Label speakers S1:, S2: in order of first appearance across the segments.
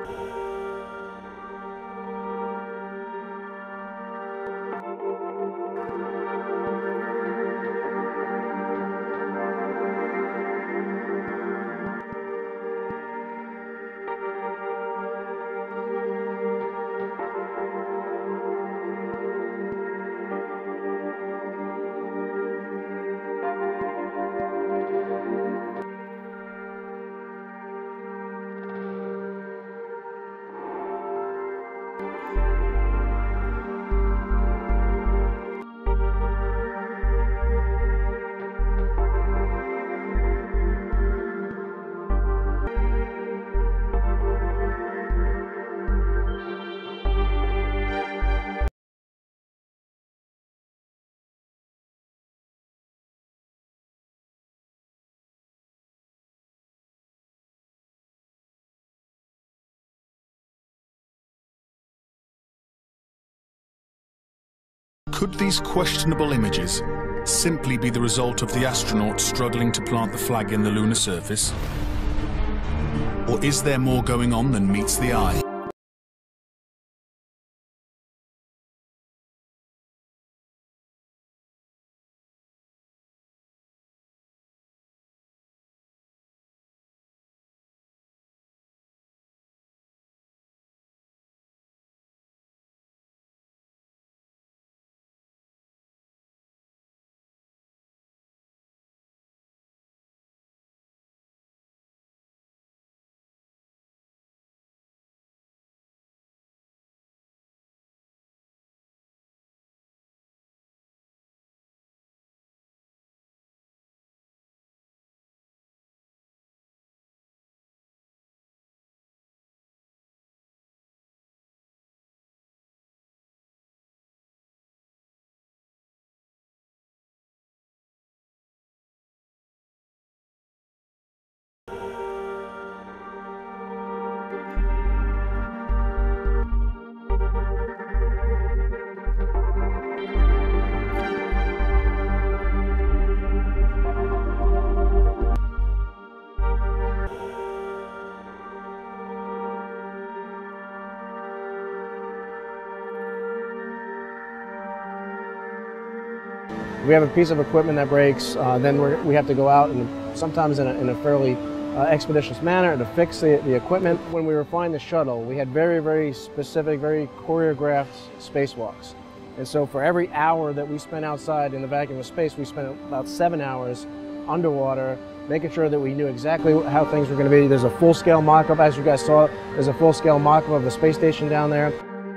S1: Could these questionable images simply be the result of the astronauts struggling to plant the flag in the lunar surface? Or is there more going on than meets the eye?
S2: We have a piece of equipment that breaks, then we have to go out and sometimes in a fairly expeditious manner to fix the equipment. When we were flying the shuttle, we had very, very specific, very choreographed spacewalks. And so for every hour that we spent outside in the vacuum of space, we spent about 7 hours underwater, making sure that we knew exactly how things were going to be. There's a full-scale mock-up, as you guys saw, there's a full-scale mock-up of the space station down there.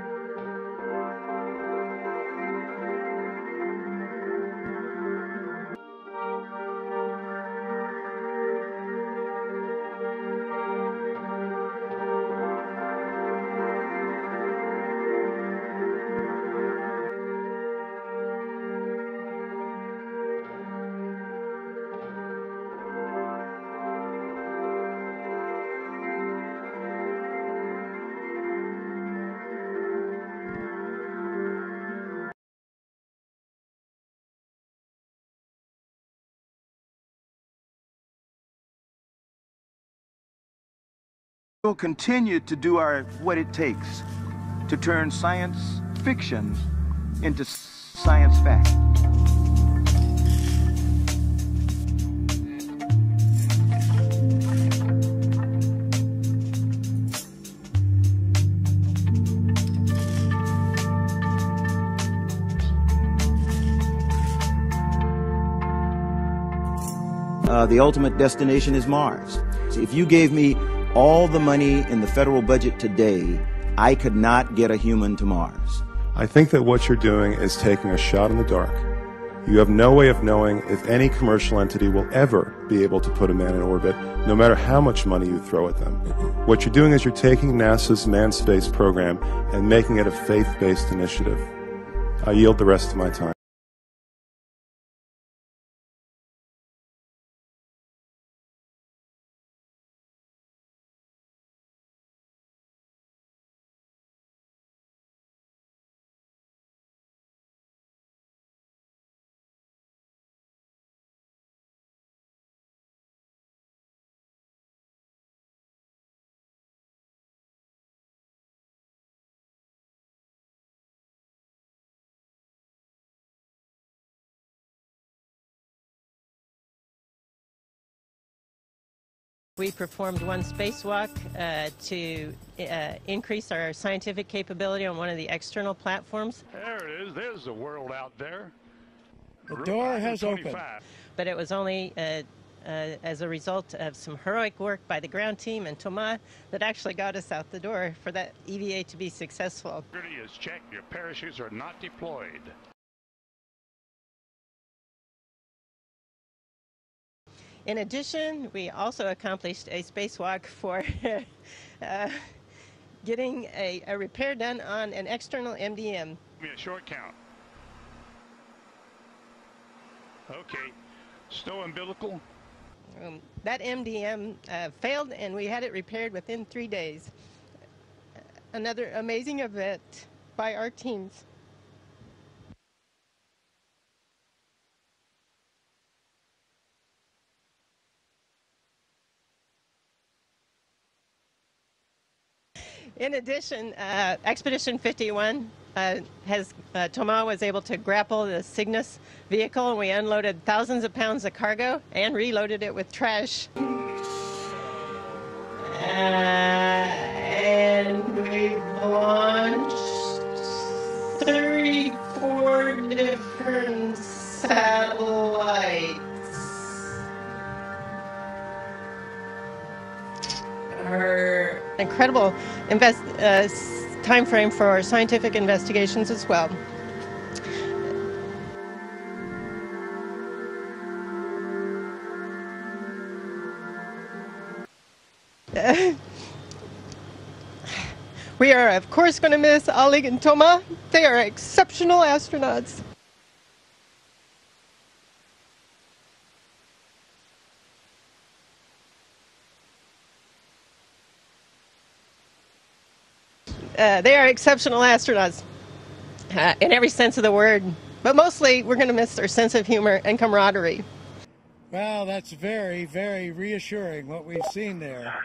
S3: We'll continue to do what it takes to turn science fiction into science fact. The ultimate destination is Mars. So if you gave me all the money in the federal budget today, I could not get a human to Mars.
S4: I think that what you're doing is taking a shot in the dark. You have no way of knowing if any commercial entity will ever be able to put a man in orbit, no matter how much money you throw at them. What you're doing is you're taking NASA's manned space program and making it a faith-based initiative. I yield the rest of my time.
S5: We performed one spacewalk to increase our scientific capability on one of the external platforms.
S6: There it is. There's the world out there.
S7: The door has opened.
S5: But it was only as a result of some heroic work by the ground team and Thomas that actually got us out the door for that EVA to be successful.
S6: Security is checked. Your parachutes are not deployed.
S5: In addition, we also accomplished a spacewalk for getting a repair done on an external MDM.
S6: Give me a short count. Okay. Snow umbilical.
S5: That MDM failed, and we had it repaired within 3 days. Another amazing event by our teams. In addition, Expedition 51 Thomas was able to grapple the Cygnus vehicle, and we unloaded thousands of pounds of cargo and reloaded it with trash. And we launched 34 different satellites. Our incredible time frame for our scientific investigations as well. We are, of course, going to miss Oleg and Thomas. They are exceptional astronauts. They are exceptional astronauts in every sense of the word, but mostly we're going to miss their sense of humor and camaraderie.
S7: Well, that's very, very reassuring what we've seen there.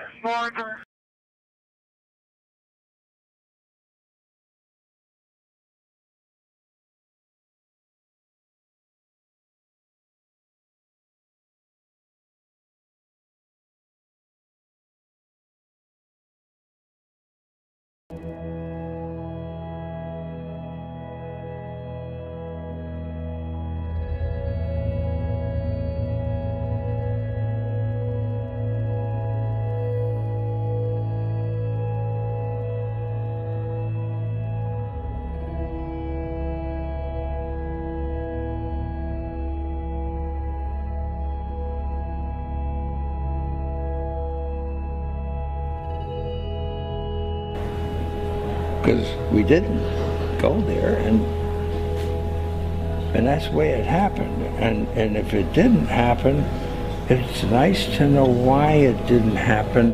S8: Because we didn't go there, and that's the way it happened. And if it didn't happen, it's nice to know why it didn't happen.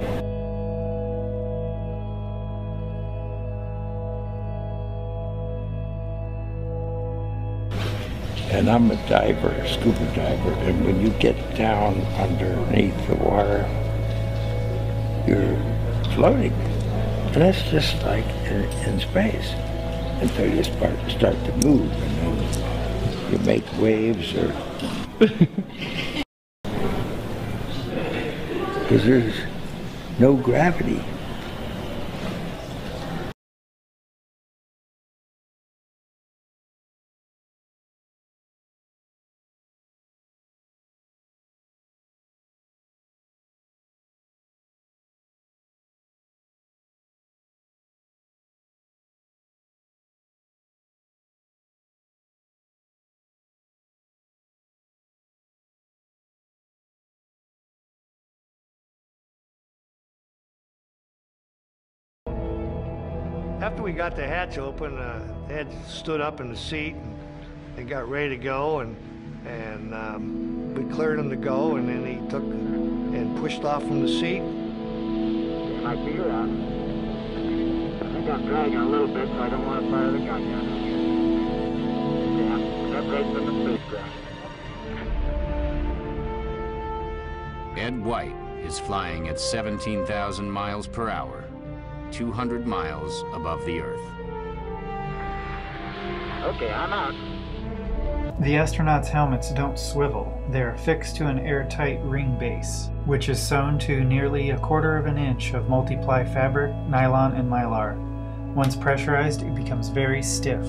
S8: And I'm a diver, a scuba diver, and when you get down underneath the water, you're floating. And that's just like in space until you start to move, and then you make waves, or because there's no gravity.
S9: After we got the hatch open, Ed stood up in the seat and got ready to go, and we cleared him to go, and then he took and pushed off from the seat.
S10: I figure out. I think I'm dragging a little bit, so I don't want to fire the gun yet. Yeah, separate from the spacecraft.
S11: Ed White is flying at 17,000 miles per hour. 200 miles above the Earth.
S10: Okay, I'm out.
S12: The astronauts' helmets don't swivel. They are fixed to an airtight ring base, which is sewn to nearly 1/4 of an inch of multiply fabric, nylon, and mylar. Once pressurized, it becomes very stiff.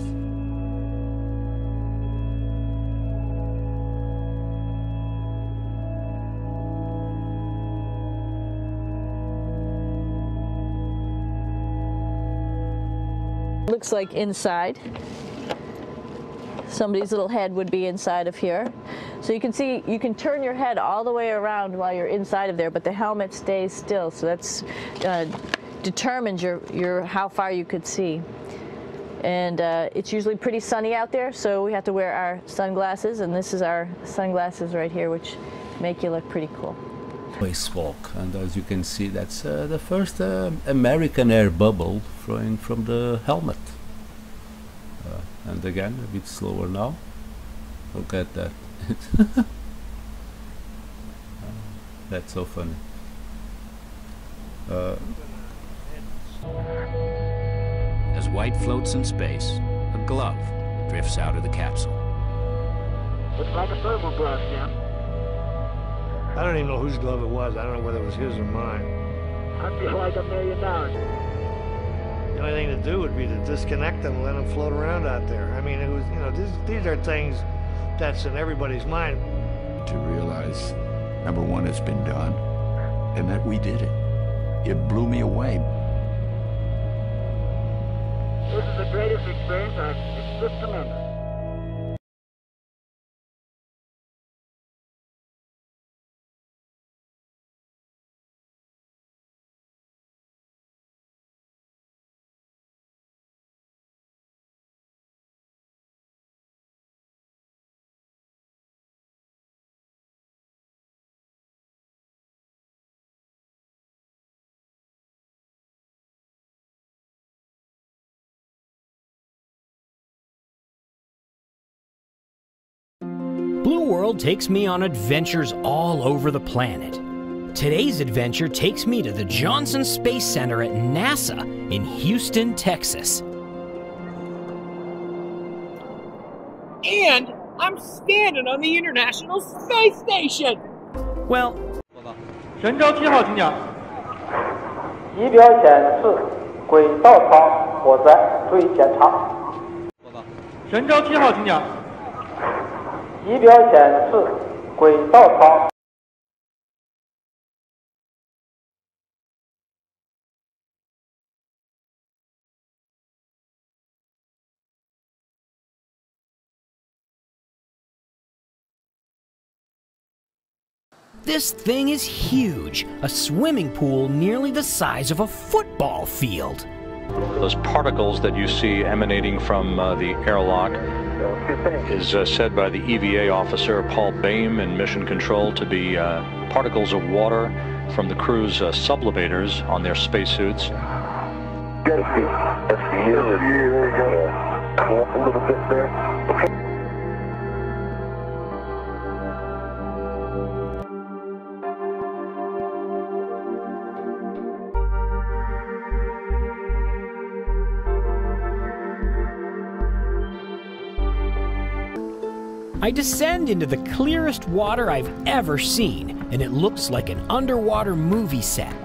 S13: Looks like inside. Somebody's little head would be inside of here. So you can see, you can turn your head all the way around while you're inside of there, but the helmet stays still. So that's determines how far you could see. And it's usually pretty sunny out there, so we have to wear our sunglasses, and this is our sunglasses right here, which make you look pretty cool.
S14: Spacewalk, and as you can see, that's the first American air bubble flowing from the helmet. And again, a bit slower now. Look at that. That's so funny.
S11: As White floats in space, a glove drifts out of the capsule.
S10: Looks like a thermal glove, Jim.
S9: I don't even know whose glove it was. I don't know whether it was his or mine.
S10: I feel like $1 million.
S9: The only thing to do would be to disconnect them and let them float around out there. I mean, it was, you know, these are things that's in everybody's mind.
S15: To realize, number one, it's been done, and that we did it. It blew me away.
S10: This is the greatest experience. It's just tremendous.
S16: Blue World takes me on adventures all over the planet. Today's adventure takes me to the Johnson Space Center at NASA in Houston, Texas.
S17: And I'm standing on the International Space Station!
S16: Well,
S18: 神舟7号请讲。
S19: 仪表显示轨道舱火灾，注意检查。
S18: 神舟7号请讲。
S19: 仪表显示轨道舱。
S16: This thing is huge, a swimming pool nearly the size of a football field.
S20: Those particles that you see emanating from the airlock is said by the EVA officer Paul Baim in Mission Control to be particles of water from the crew's sublimators on their spacesuits.
S19: Come up a little bit there.
S16: I descend into the clearest water I've ever seen, and it looks like an underwater movie set.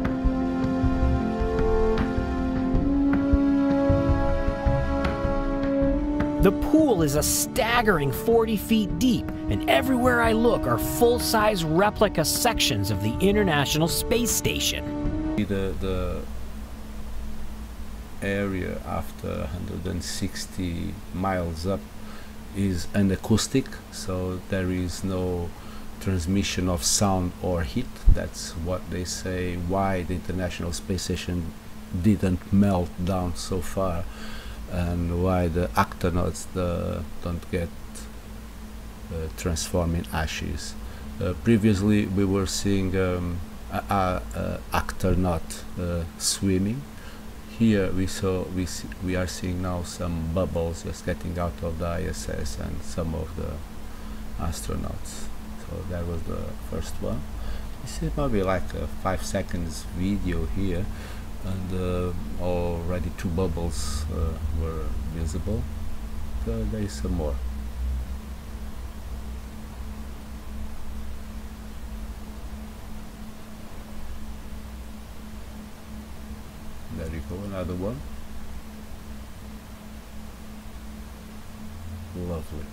S16: The pool is a staggering 40 feet deep, and everywhere I look are full-size replica sections of the International Space Station.
S14: The area after 160 miles up is acoustic, so there is no transmission of sound or heat. That's what they say why the International Space Station didn't melt down so far, and why the astronauts don't get transformed in ashes. Previously we were seeing astronaut swimming. Here we are seeing now some bubbles just getting out of the ISS and some of the astronauts. So that was the first one. This is probably like a 5 seconds video here, and already 2 bubbles were visible. So there is some more. go, another one. Lovely.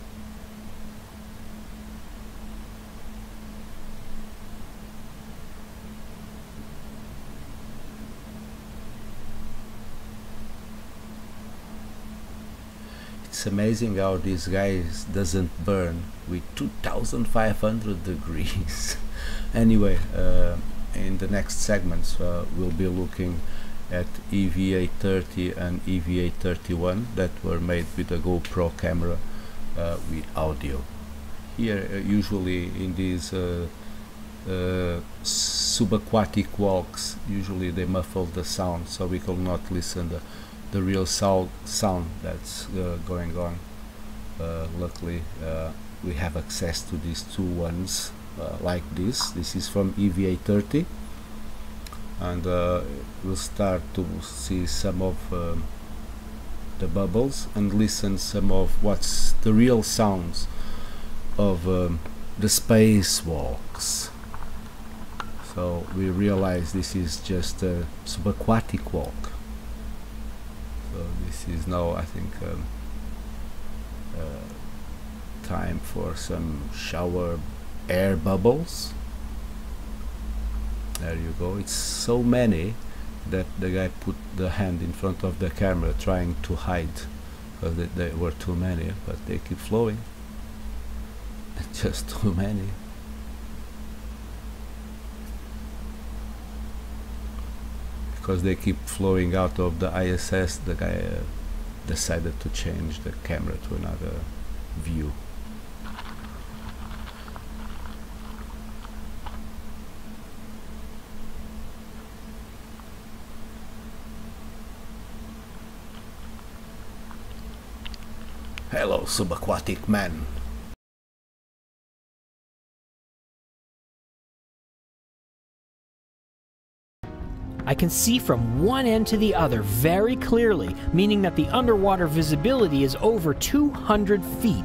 S14: It's amazing how this guy doesn't burn with 2500 degrees. Anyway, in the next segments we'll be looking at EVA-30 and EVA-31 that were made with a GoPro camera with audio. Here usually in these subaquatic walks, usually they muffle the sound so we could not listen the real sound that's going on. Luckily we have access to these two ones like this. This is from EVA-30, and we'll start to see some of the bubbles and listen some of what's the real sounds of the spacewalks. So we realize this is just a subaquatic walk. So this is now, I think, time for some shower air bubbles. There you go. It's so many that the guy put the hand in front of the camera trying to hide, because there were too many, but they keep flowing. Just too many. Because they keep flowing out of the ISS, the guy decided to change the camera to another view. Hello, subaquatic man.
S16: I can see from one end to the other very clearly, meaning that the underwater visibility is over 200 feet.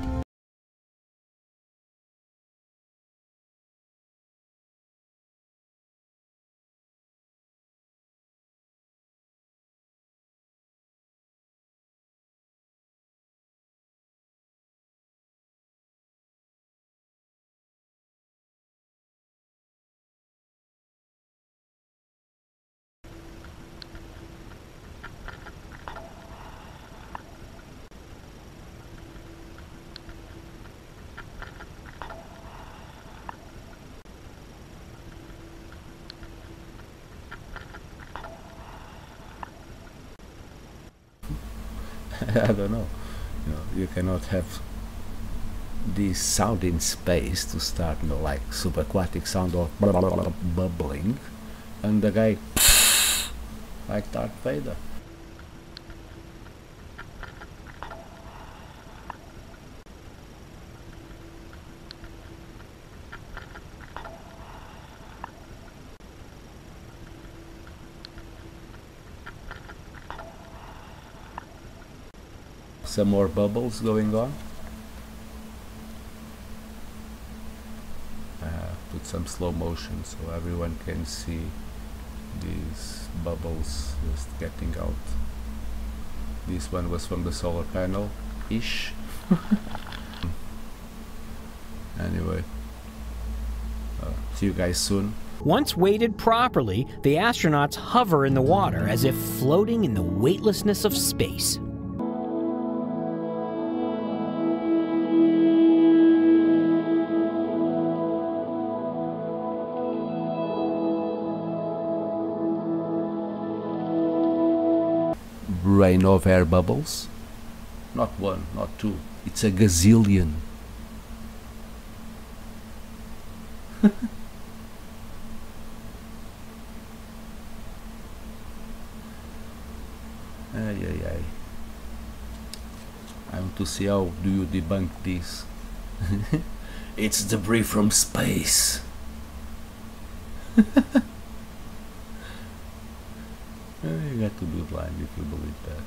S14: I don't know. You cannot have this sound in space to start, like subaquatic sound of bubbling, and the guy like Darth Vader. Some more bubbles going on. Put some slow motion so everyone can see these bubbles just getting out. This one was from the solar panel ish. Anyway, see you guys soon.
S16: Once weighted properly, the astronauts hover in the water as if floating in the weightlessness of space.
S14: Rain of air bubbles. Not one, not two. It's a gazillion. Ay. I want to see how do you debunk this. It's debris from space. You got to be blind if you believe that.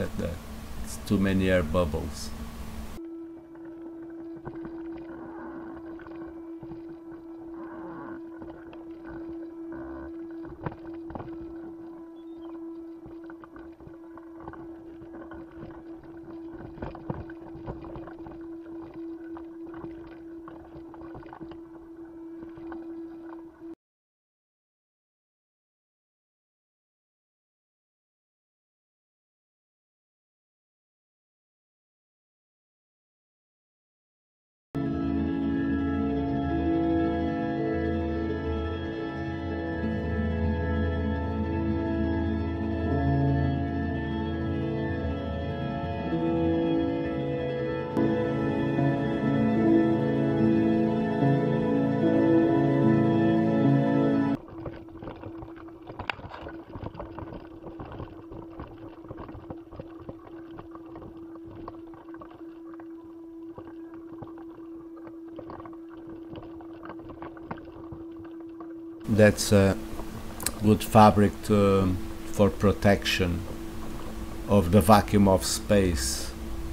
S14: at that. It's too many air bubbles. That's a good fabric for protection of the vacuum of space.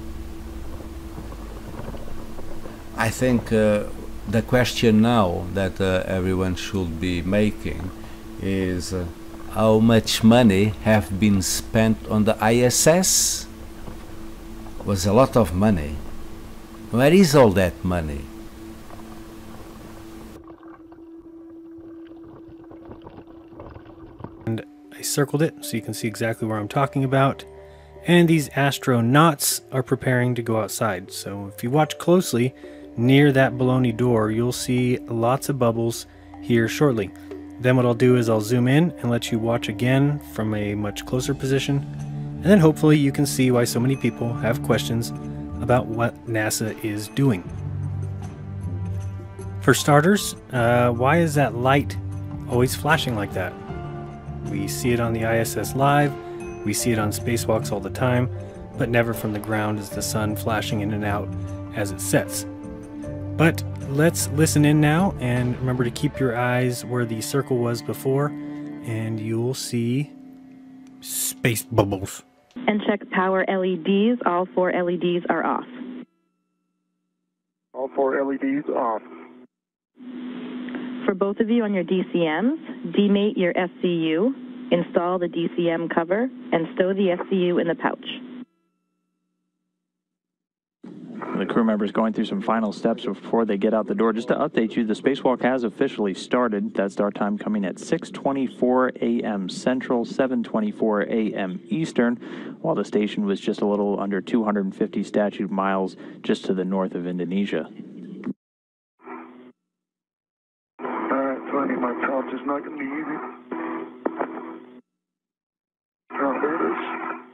S14: I think the question now that everyone should be making is how much money have been spent on the ISS? Was a lot of money. Where is all that money?
S21: And I circled it so you can see exactly where I'm talking about. And these astronauts are preparing to go outside. So if you watch closely, near that baloney door, you'll see lots of bubbles here shortly. Then what I'll do is I'll zoom in and let you watch again from a much closer position. And then hopefully you can see why so many people have questions about what NASA is doing. For starters, why is that light always flashing like that? We see it on the ISS live, we see it on spacewalks all the time, but never from the ground as the sun flashing in and out as it sets. But let's listen in now, and remember to keep your eyes where the circle was before, and you'll see space bubbles.
S22: And check power LEDs. All 4 LEDs are off.
S19: All 4 LEDs off.
S22: For both of you on your DCMs, demate your SCU, install the DCM cover, and stow the SCU in the pouch.
S23: The crew members going through some final steps before they get out the door. Just to update you, the spacewalk has officially started. That start time coming at 6:24 a.m. Central, 7:24 a.m. Eastern, while the station was just a little under 250 statute miles just to the north of Indonesia.
S19: Finding my pouch is not going to be easy. Oh, there it is.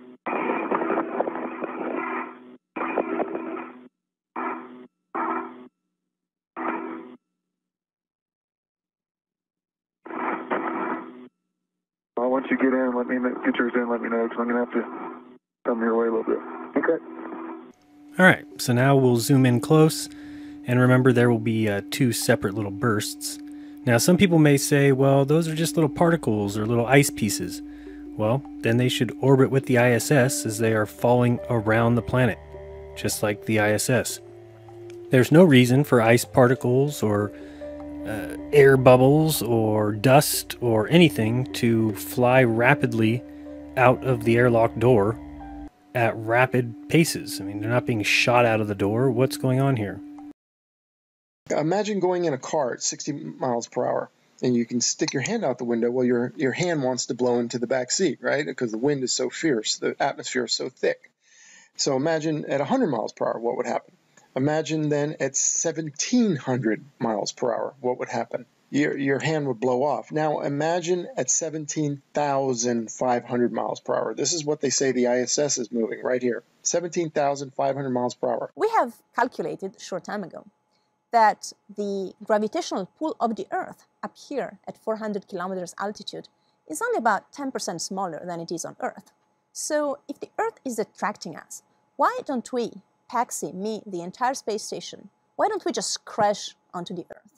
S19: Well, once you get in, let me know, get yours in, let me know, because I'm going to have to come your way a little bit. Okay.
S21: Alright, so now we'll zoom in close, and remember there will be 2 separate little bursts. Now some people may say, well, those are just little particles or little ice pieces. Well, then they should orbit with the ISS as they are falling around the planet, just like the ISS. There's no reason for ice particles or air bubbles or dust or anything to fly rapidly out of the airlock door at rapid paces. I mean, they're not being shot out of the door. What's going on here?
S24: Imagine going in a car at 60 miles per hour, and you can stick your hand out the window. Well, your hand wants to blow into the back seat, right? Because the wind is so fierce, the atmosphere is so thick. So imagine at 100 miles per hour, what would happen? Imagine then at 1,700 miles per hour, what would happen? Your hand would blow off. Now imagine at 17,500 miles per hour. This is what they say the ISS is moving right here, 17,500 miles per hour.
S25: We have calculated a short time ago that the gravitational pull of the Earth up here at 400 kilometers altitude is only about 10% smaller than it is on Earth. So if the Earth is attracting us, why don't we, Paxi, me, the entire space station, why don't we just crash onto the Earth?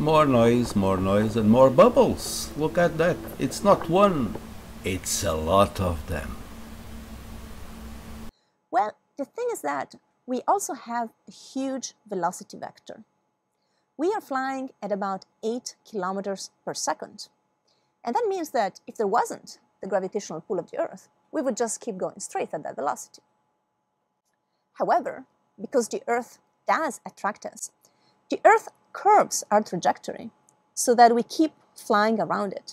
S14: more noise, and more bubbles. Look at that. It's not one, it's a lot of them.
S25: Well, the thing is that we also have a huge velocity vector. We are flying at about 8 kilometers per second. And that means that if there wasn't the gravitational pull of the Earth, we would just keep going straight at that velocity. However, because the Earth does attract us, the Earth curves our trajectory so that we keep flying around it.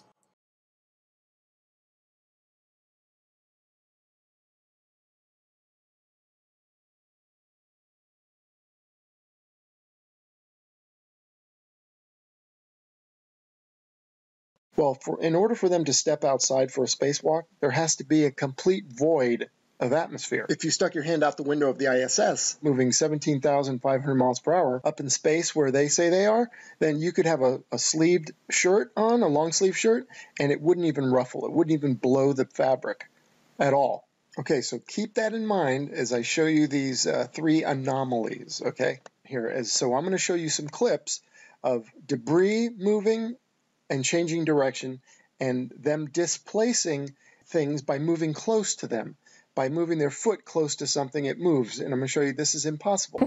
S24: Well, in order for them to step outside for a spacewalk, there has to be a complete void of atmosphere. If you stuck your hand out the window of the ISS, moving 17,500 miles per hour up in space where they say they are, then you could have a sleeved shirt on, a long sleeve shirt, and it wouldn't even ruffle. It wouldn't even blow the fabric at all. Okay, so keep that in mind as I show you these three anomalies, okay? So I'm going to show you some clips of debris moving and changing direction, and them displacing things by moving close to them. By moving their foot close to something, it moves. And I'm going to show you this is impossible.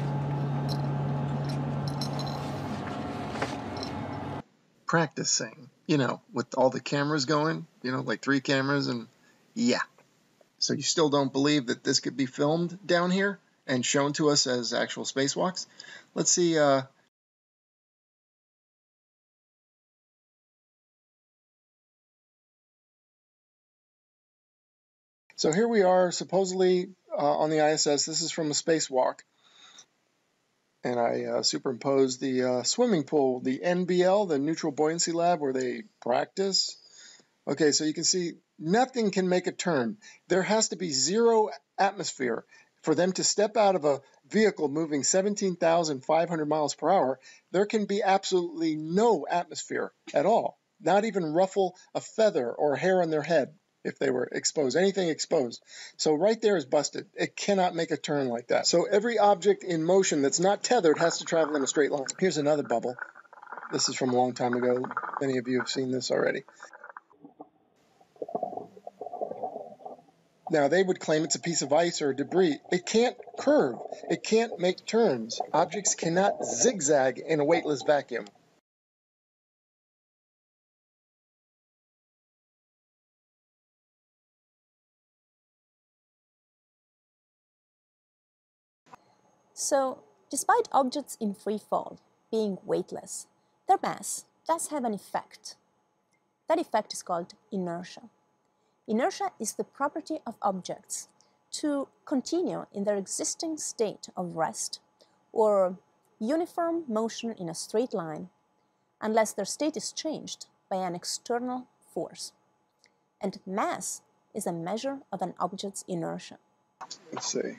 S24: Practicing, with all the cameras going, like 3 cameras, and yeah. So you still don't believe that this could be filmed down here and shown to us as actual spacewalks? Let's see. So here we are, supposedly on the ISS. This is from a spacewalk. And I superimposed the swimming pool, the NBL, the Neutral Buoyancy Lab, where they practice. Okay, so you can see nothing can make a turn. There has to be 0 atmosphere for them to step out of a vehicle moving 17,500 miles per hour. There can be absolutely no atmosphere at all, not even ruffle a feather or hair on their head if they were exposed, anything exposed. So right there is busted. It cannot make a turn like that. So every object in motion that's not tethered has to travel in a straight line. Here's another bubble. This is from a long time ago. Many of you have seen this already. Now, they would claim it's a piece of ice or debris. It can't curve. It can't make turns. Objects cannot zigzag in a weightless vacuum.
S25: So, despite objects in free fall being weightless, their mass does have an effect. That effect is called inertia. Inertia is the property of objects to continue in their existing state of rest or uniform motion in a straight line unless their state is changed by an external force. And mass is a measure of an object's inertia.
S24: Let's see.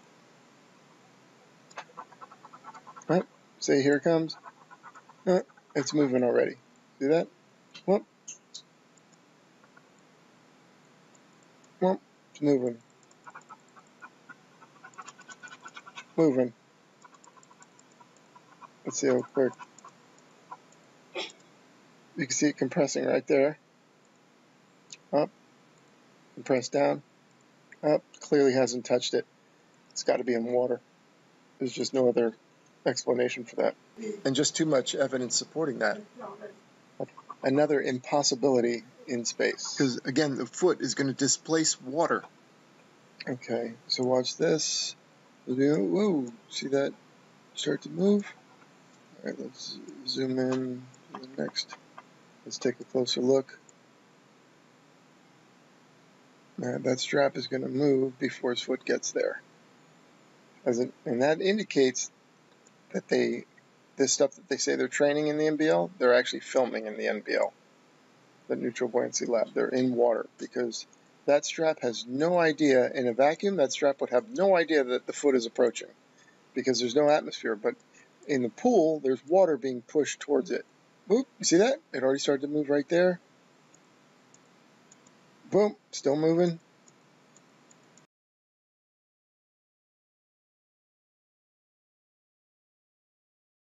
S24: Oh, see, here it comes. Oh, it's moving already. See that? Whoop. Whoop. It's moving. Moving. Let's see how quick. You can see it compressing right there. Up. Compress down. Up. Clearly hasn't touched it. It's got to be in water. There's just no other explanation for that. And just too much evidence supporting that. Another impossibility in space. Because, again, the foot is going to displace water. Okay, so watch this. Whoa, see that start to move? All right, let's zoom in to the next. Let's take a closer look. That strap is going to move before his foot gets there. And that indicates that this stuff that they say they're training in the NBL, they're actually filming in the NBL, the Neutral Buoyancy Lab. They're in water because that strap has no idea, in a vacuum, that strap would have no idea that the foot is approaching because there's no atmosphere. But in the pool, there's water being pushed towards it. Boop, you see that? It already started to move right there. Boom, still moving.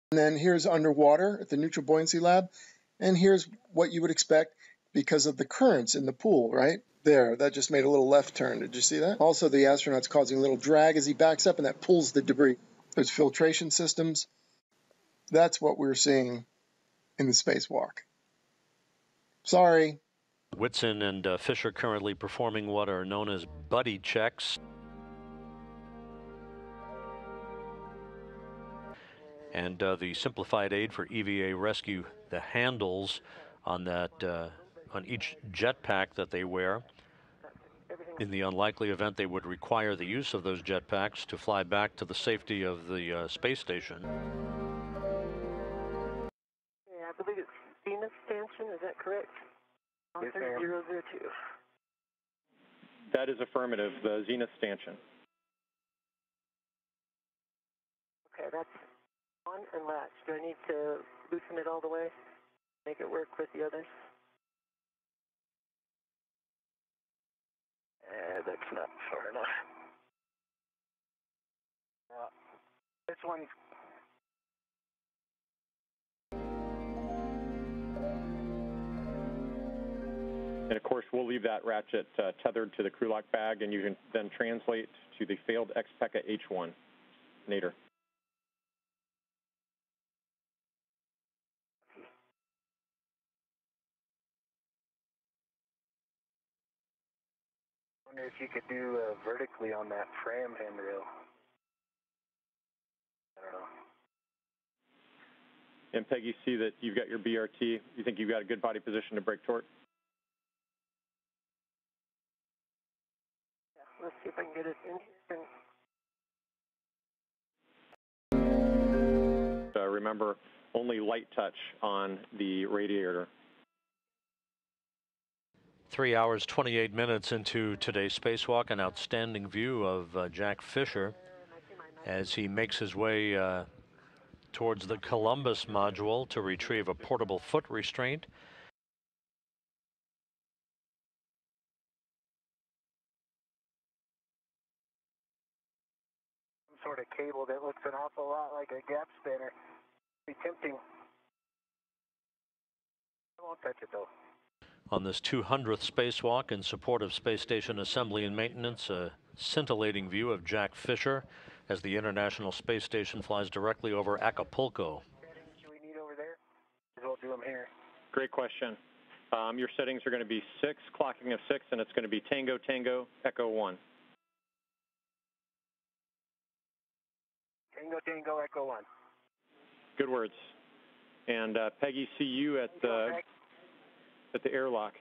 S24: And then here's underwater at the Neutral Buoyancy Lab. And here's what you would expect because of the currents in the pool, right? There, that just made a little left turn. Did you see that? Also, the astronaut's causing a little drag as he backs up, and that pulls the debris. There's filtration systems. That's what we're seeing in the spacewalk. Sorry.
S20: Whitson and Fisher currently performing what are known as buddy checks. And the simplified aid for EVA rescue, the handles on that on each jetpack that they wear. In the unlikely event they would require the use of those jetpacks to fly back to the safety of the space station.
S1: Yeah, I believe it's Zenith Stanchion, is that correct?
S10: Yes, ma'am.
S1: 002.
S2: That is affirmative, the Zenith Stanchion.
S1: Okay, that's on and latch. Do I need to loosen it all the way? Make it work with the others? That's not far enough.
S10: This one's
S2: And of course, we'll leave that ratchet tethered to the crew lock bag, and you can then translate to the failed XPECA H1. Nader.
S10: I wonder if you could do vertically on that Fram handrail. I don't know.
S2: And Peggy, see that you've got your BRT. You think you've got a good body position to break tort?
S1: Yeah, let's see if I can get it in here.
S2: Remember, only light touch on the radiator.
S20: 3 hours, 28 minutes into today's spacewalk, an outstanding view of Jack Fisher as he makes his way towards the Columbus module to retrieve a portable foot restraint.
S10: Some sort of cable that looks an awful lot like a gap spanner. Be tempting. I won't touch it though.
S20: On this 200th spacewalk in support of space station assembly and maintenance, a scintillating view of Jack Fisher as the International Space Station flies directly over Acapulco.
S10: Do we need over there? We'll do them here.
S2: Great question. Your settings are going to be 6, clocking of 6, and it's going to be Tango, Tango, Echo 1.
S10: Tango, Tango, Echo 1.
S2: Good words. And Peggy, see you at the airlock.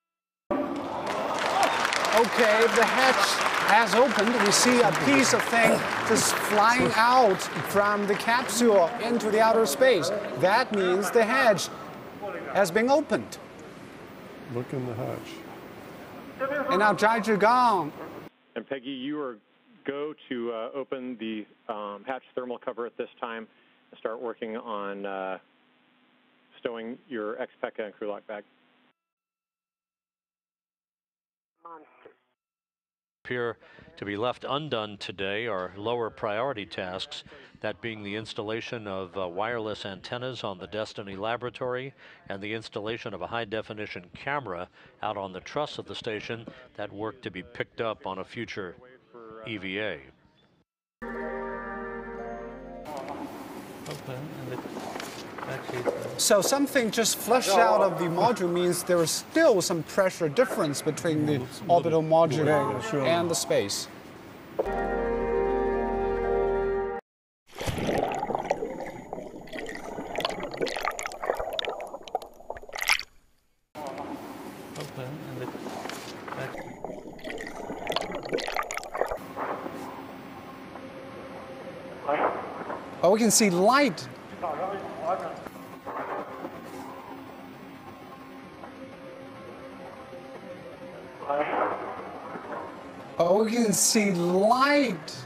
S3: Okay, the hatch has opened. We see a piece of thing just flying out from the capsule into the outer space. That means the hatch has been opened.
S4: Look in the hatch.
S3: And now Zhai Zhigang.
S2: And Peggy, you are go to open the hatch thermal cover at this time and start working on stowing your XPECA and crew lock bag.
S20: Appear to be left undone today are lower priority tasks, that being the installation of wireless antennas on the Destiny laboratory and the installation of a high-definition camera out on the truss of the station, that work to be picked up on a future EVA.
S3: So something just flushed out of the module means there is still some pressure difference between the orbital module and the space. Oh, we can see light. Oh, we can see light.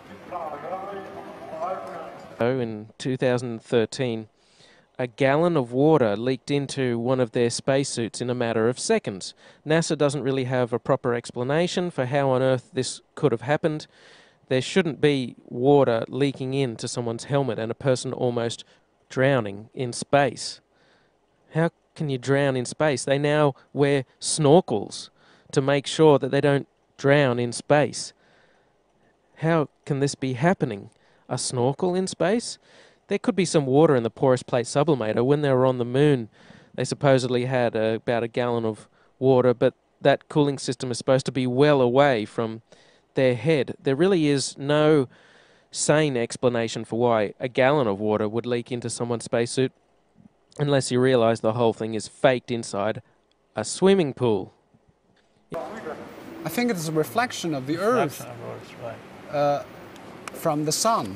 S6: In 2013, a gallon of water leaked into one of their spacesuits in a matter of seconds. NASA doesn't really have a proper explanation for how on earth this could have happened. There shouldn't be water leaking into someone's helmet and a person almost drowning in space. How can you drown in space? They now wear snorkels to make sure that they don't drown in space. How can this be happening? A snorkel in space? There could be some water in the porous plate sublimator. When they were on the moon, they supposedly had about a gallon of water, but that cooling system is supposed to be well away from their head. There really is no sane explanation for why a gallon of water would leak into someone's spacesuit, unless you realize the whole thing is faked inside a swimming pool.
S3: I think it's a reflection of the Earth from the sun.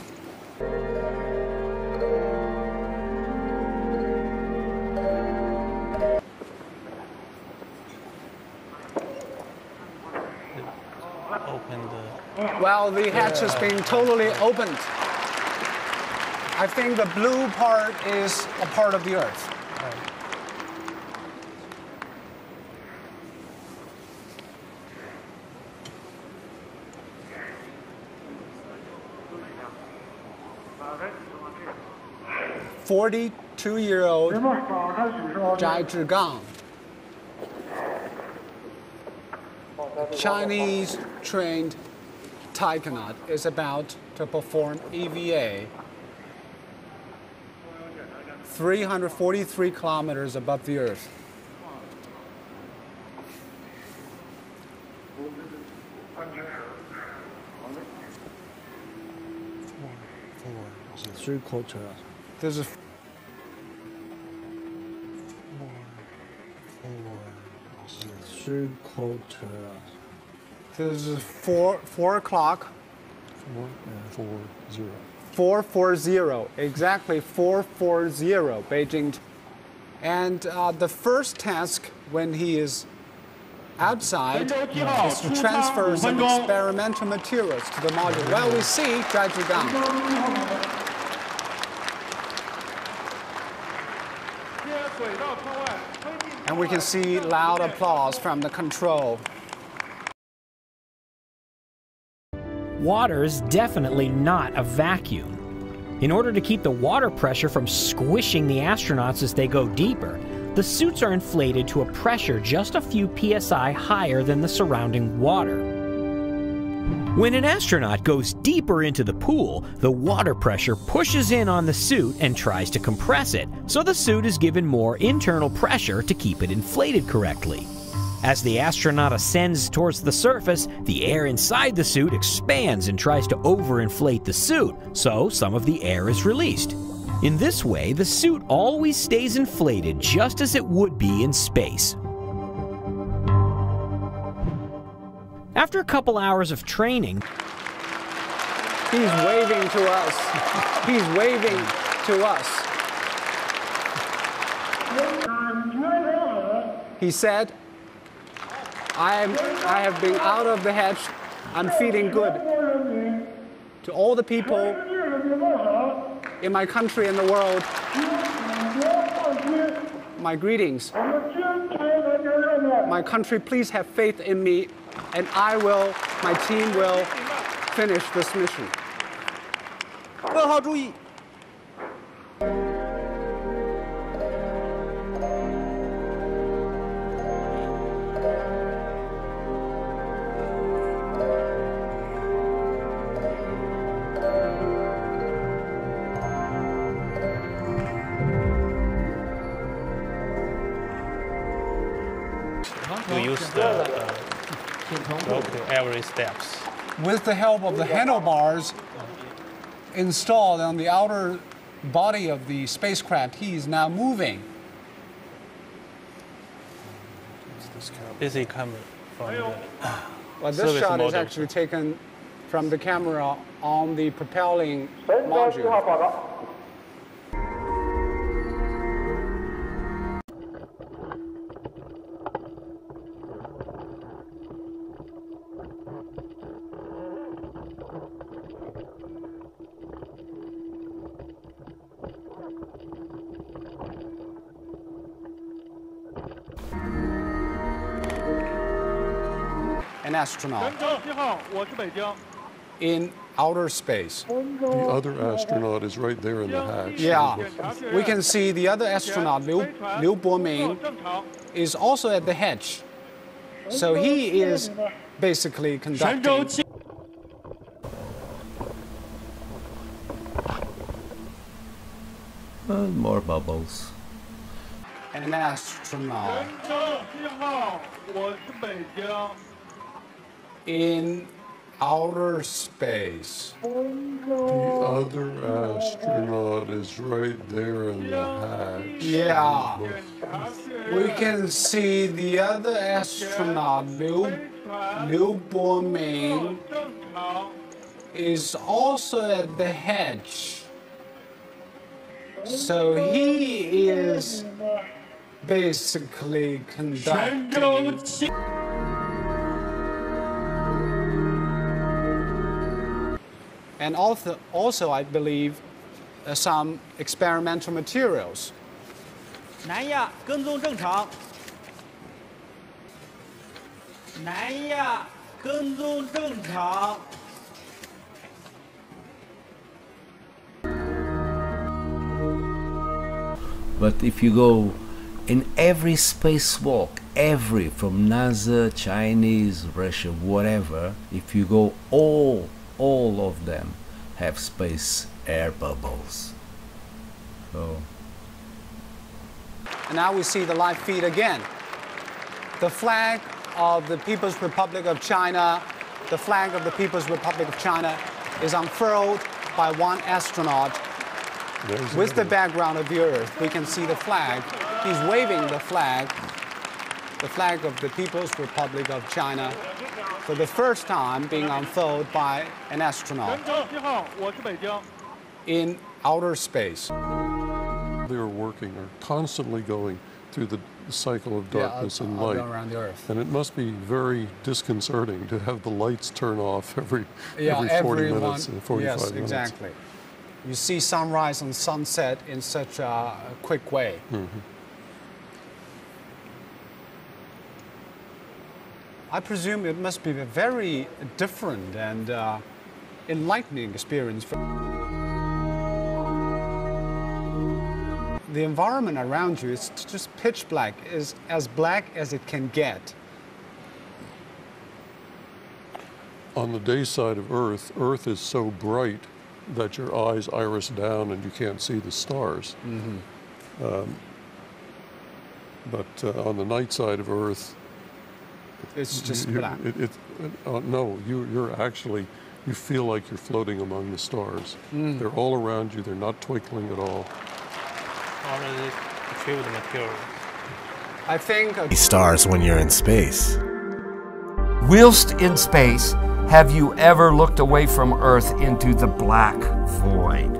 S3: Well, the hatch has been totally opened. I think the blue part is a part of the Earth. "42-year-old Zhai Zhigang, Chinese-trained taikonaut, is about to perform EVA 343 kilometers above the Earth. This is 4 o'clock. 440, exactly 440, Beijing. And the first task when he is outside is to transfer some experimental materials to the module. Well, we see Zhai Zhigang. And we can see loud applause from the control.
S16: Water is definitely not a vacuum. In order to keep the water pressure from squishing the astronauts as they go deeper, the suits are inflated to a pressure just a few psi higher than the surrounding water. When an astronaut goes deeper into the pool, the water pressure pushes in on the suit and tries to compress it, so the suit is given more internal pressure to keep it inflated correctly. As the astronaut ascends towards the surface, the air inside the suit expands and tries to overinflate the suit, so some of the air is released. In this way, the suit always stays inflated just as it would be in space. After a couple hours of training,
S3: he's waving to us. He's waving to us. He said, I have been out of the hatch. I'm feeling good. To all the people in my country and the world, my greetings. My country, please have faith in me, and my team will finish this mission.
S18: 问号注意。
S5: To use the rope every steps.
S3: With the help of the handlebars installed on the outer body of the spacecraft, he is now moving.
S5: This is coming from the
S3: Well, this shot is actually taken from the camera on the propelling module. An astronaut.
S18: 神舟7号，我是北京。
S3: in outer space.
S4: The other astronaut is right there in the hatch.
S3: Yeah, we can see the other astronaut, Liu Boming, is also at the hatch. So he is basically conducting.
S14: More bubbles.
S3: An astronaut in outer space.
S4: The other astronaut is right there in the hatch.
S3: Yeah, we can see the other astronaut, Liu Boming, is also at the hatch. So he is basically conducting. And also, I believe, some experimental materials.
S18: 南亚跟踪正常。南亚跟踪正常。
S14: But if you go in every spacewalk, from NASA, Chinese, Russia, whatever, if you go all of them have space air bubbles. So.
S3: And now we see the live feed again. The flag of the People's Republic of China, the flag of the People's Republic of China is unfurled by one astronaut. With the background of the Earth, we can see the flag. He's waving the flag of the People's Republic of China, for the first time being unfurled by an astronaut in outer space.
S4: They're working, are constantly going through the cycle of darkness and light.
S3: Around the Earth.
S4: And it must be very disconcerting to have the lights turn off every 40 minutes and 45
S3: yes,
S4: minutes.
S3: Exactly. You see sunrise and sunset in such a quick way.
S4: Mm-hmm.
S3: I presume it must be a very different and enlightening experience. The environment around you is just pitch black, is as black as it can get.
S4: On the day side of Earth, Earth is so bright that your eyes iris down and you can't see the stars.
S3: Mm-hmm.
S4: But on the night side of Earth,
S3: it's just black.
S4: No, you're actually, you feel like you're floating among the stars.
S3: Mm.
S4: They're all around you. They're not twinkling at all.
S3: I think
S7: stars when you're in space.
S8: Whilst in space, have you ever looked away from Earth into the black void?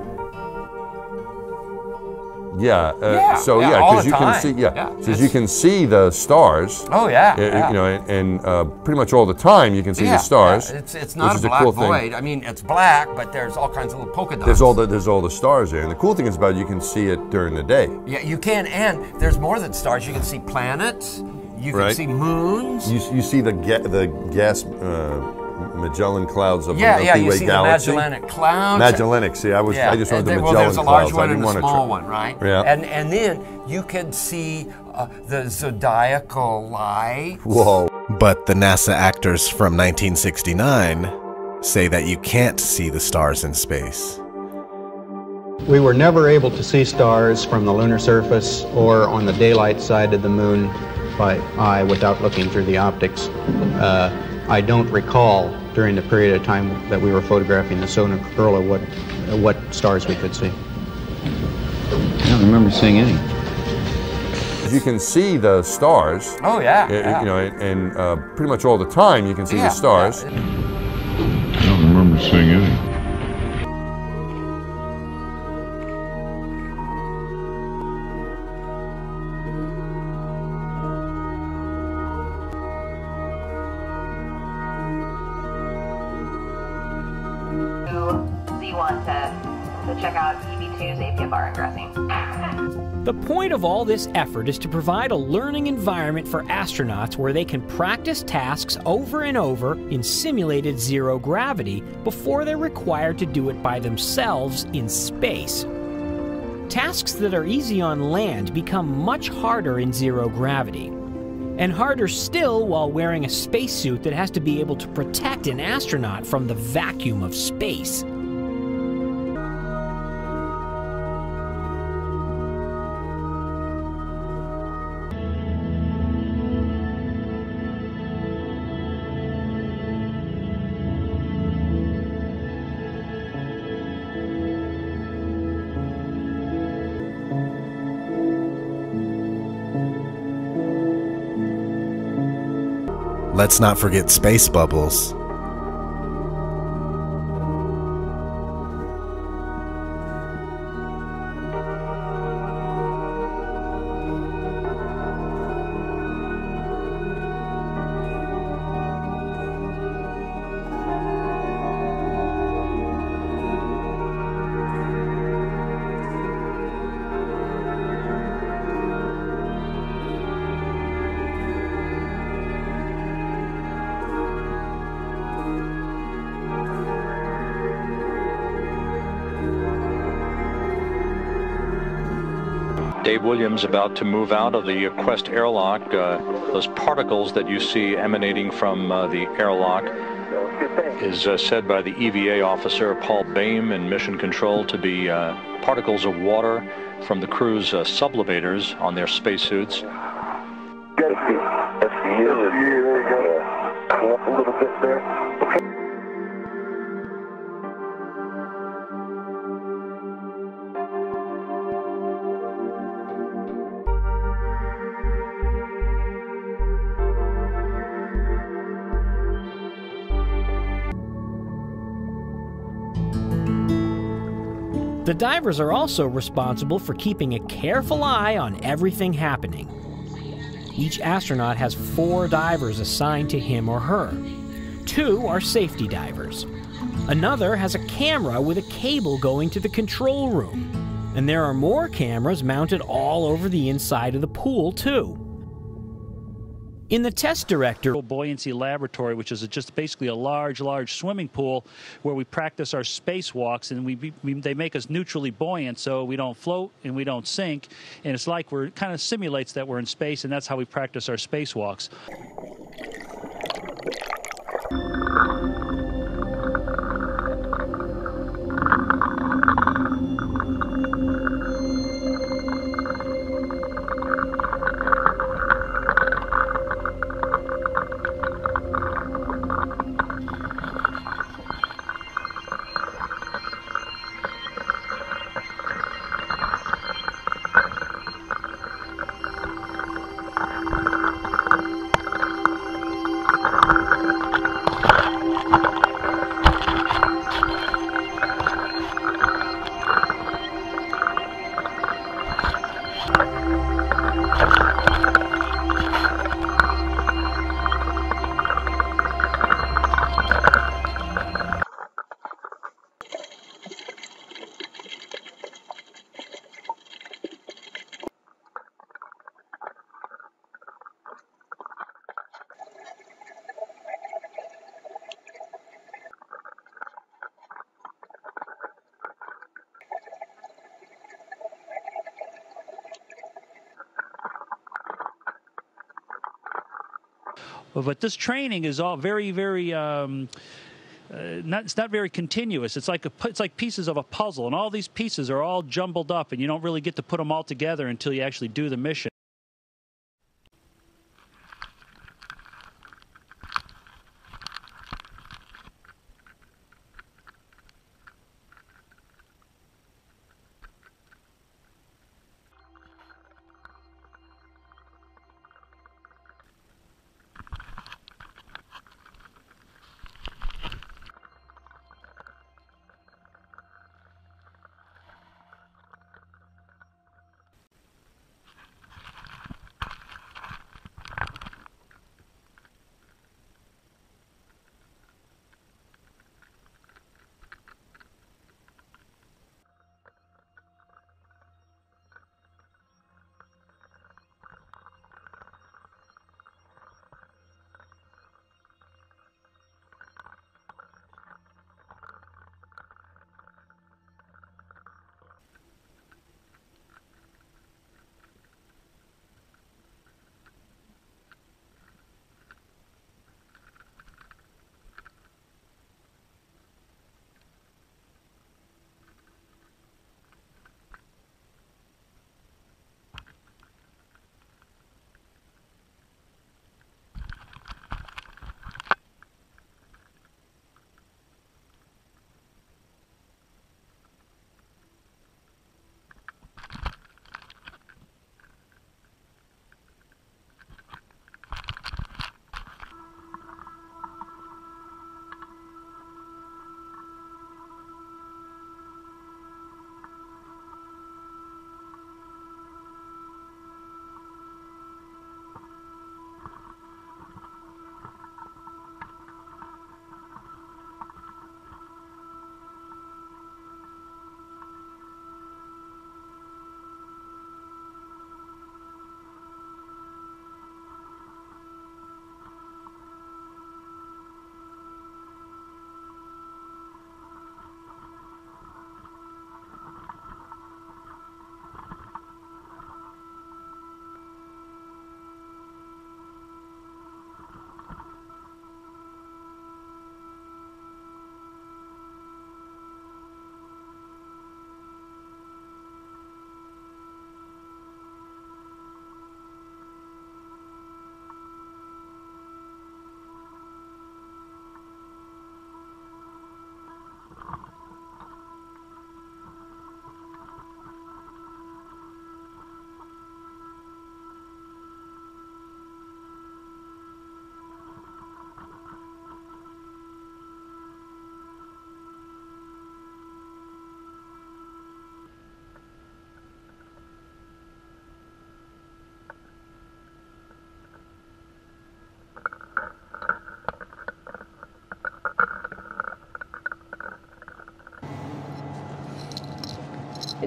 S11: Yeah.
S8: Because
S11: you can see. Because you can see the stars.
S8: Oh yeah.
S11: You know, and pretty much all the time you can see the stars.
S8: Yeah. It's not a black void. I mean, it's black, but there's all kinds of little polka dots.
S11: There's all the stars there, and the cool thing is about it, you can see it during the day.
S8: Yeah, you can, and there's more than stars. You can see planets. You can see moons.
S11: You see the gas. Magellan clouds of the
S8: Milky
S11: Way
S8: you see
S11: galaxy.
S8: The Magellanic clouds.
S11: Magellanic. See, I just wanted the Magellan
S8: there's a large
S11: clouds.
S8: one and a small one, right?
S11: Yeah.
S8: And then you can see the zodiacal light.
S11: Whoa!
S7: But the NASA actors from 1969 say that you can't see the stars in space.
S12: We were never able to see stars from the lunar surface or on the daylight side of the moon by eye without looking through the optics. I don't recall during the period of time that we were photographing the solar corona what stars we could see.
S15: I don't remember seeing any.
S11: You can see the stars.
S8: Oh yeah.
S11: You know, and pretty much all the time you can see the stars.
S15: I don't remember seeing any.
S13: Z1 to check out EV
S9: to safety of our undressing.
S16: The point of all this effort is to provide a learning environment for astronauts where they can practice tasks over and over in simulated zero gravity before they're required to do it by themselves in space. Tasks that are easy on land become much harder in zero gravity. And harder still while wearing a spacesuit that has to be able to protect an astronaut from the vacuum of space.
S7: Let's not forget space bubbles.
S20: Dave Williams about to move out of the Quest airlock. Those particles that you see emanating from the airlock is said by the EVA officer Paul Baim in Mission Control to be particles of water from the crew's sublimators on their spacesuits.
S10: There you go. Come up a little bit there. Okay.
S16: The divers are also responsible for keeping a careful eye on everything happening. Each astronaut has 4 divers assigned to him or her. 2 are safety divers. Another has a camera with a cable going to the control room. And there are more cameras mounted all over the inside of the pool, too. In the test director
S13: buoyancy laboratory, which is just basically a large swimming pool where we practice our spacewalks, and they make us neutrally buoyant so we don't float and we don't sink, and it's like it kind of simulates that we're in space, and that's how we practice our spacewalks. But this training is all very, it's not very continuous. It's like pieces of a puzzle, and all these pieces are all jumbled up, and you don't really get to put them all together until you actually do the mission.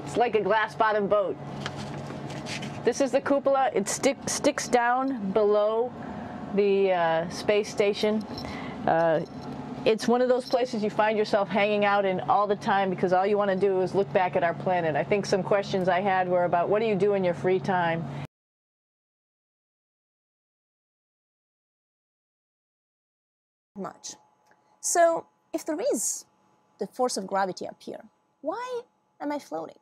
S9: It's like a glass-bottom boat. This is the cupola. It sticks down below the space station. It's one of those places you find yourself hanging out in all the time because all you want to do is look back at our planet. I think some questions I had were about what do you do in your free time?
S25: Much. So if there is the force of gravity up here, why am I floating?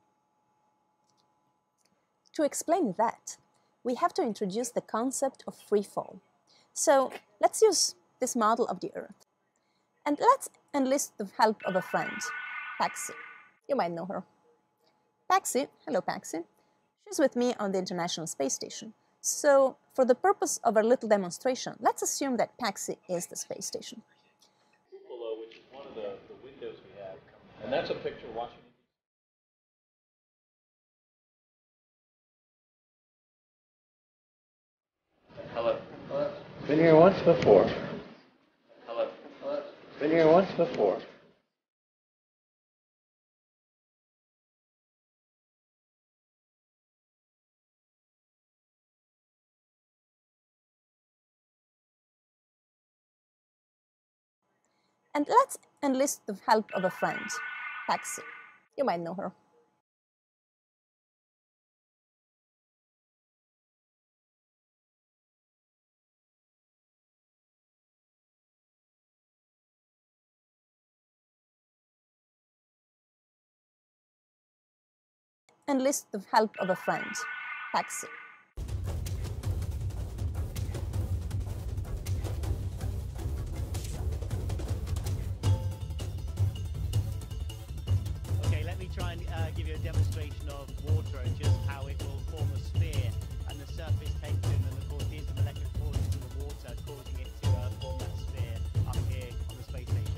S25: To explain that, we have to introduce the concept of free fall. So let's use this model of the Earth. And let's enlist the help of a friend, Paxi. You might know her. Paxi, hello Paxi. She's with me on the International Space Station. So for the purpose of our little demonstration, let's assume that Paxi is the space station.
S2: Below, which is one of the windows we have, and that's a picture Washington.
S17: Hello. Been here once before. Hello. Been here once before.
S25: And let's enlist the help of a friend, Paxi. You might know her. Enlist the help of a friend, Paxi.
S19: Okay, let me try and give you a demonstration of water and just how it will form a sphere and the surface tension, and of course there's some electric forces in the water causing it to form that sphere up here on the space station.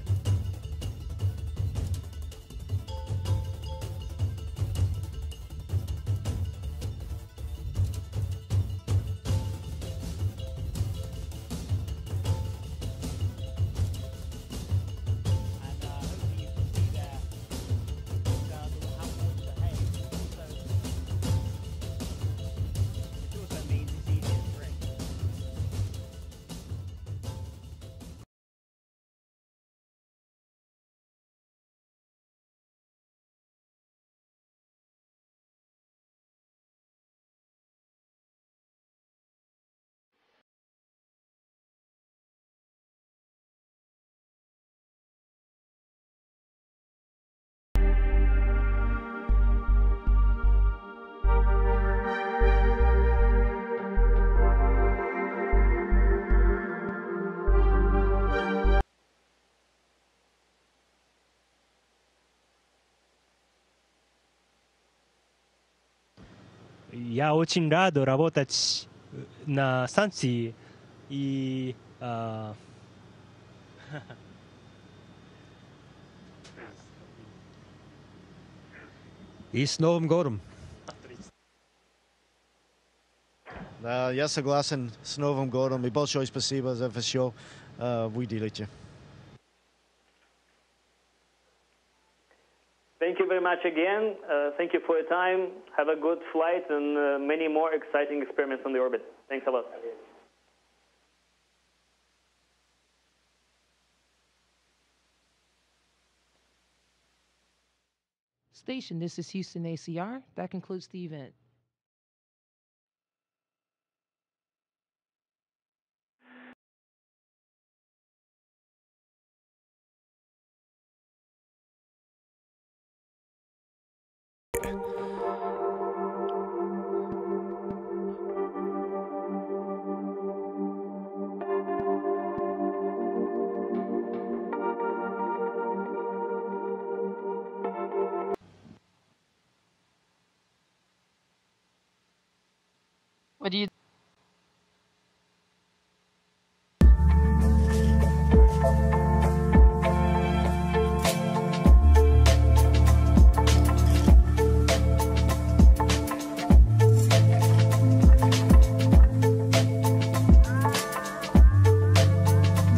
S5: Я очень рада работать на станции и с Новым годом.
S22: Да, я согласен с Новым годом и большое спасибо за все вы делаете.
S23: Thank you very much again. Thank you for your time. Have a good flight and many more exciting experiments on the orbit. Thanks a lot.
S26: Station, this is Houston ACR. That concludes the event. What do you...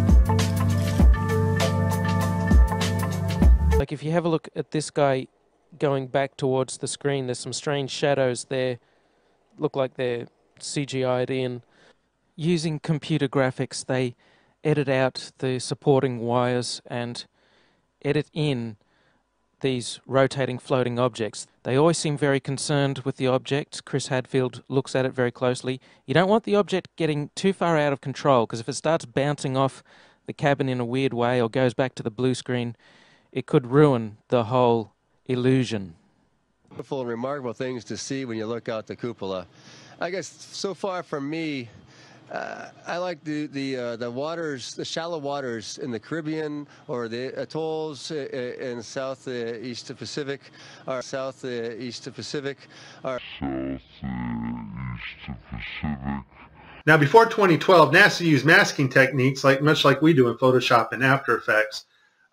S6: Like if you have a look at this guy going back towards the screen. There's some strange shadows there. Look like they're CGI'd in. Using computer graphics, they edit out the supporting wires and edit in these rotating floating objects. They always seem very concerned with the object. Chris Hadfield looks at it very closely. You don't want the object getting too far out of control, because if it starts bouncing off the cabin in a weird way or goes back to the blue screen, it could ruin the whole illusion.
S1: Beautiful and remarkable things to see when you look out the cupola. I guess so far from me, I like the waters, the shallow waters in the Caribbean or the atolls in southeast Pacific, or southeast Pacific, or
S4: Now, before 2012, NASA used masking techniques much like we do in Photoshop and After Effects.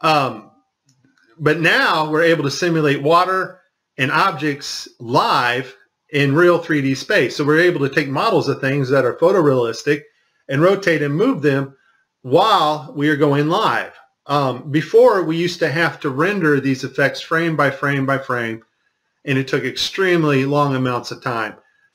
S4: But now we're able to simulate water and objects live in real 3D space. So we're able to take models of things that are photorealistic and rotate and move them while we are going live. Before, we used to have to render these effects frame by frame by frame, and it took extremely long amounts of time.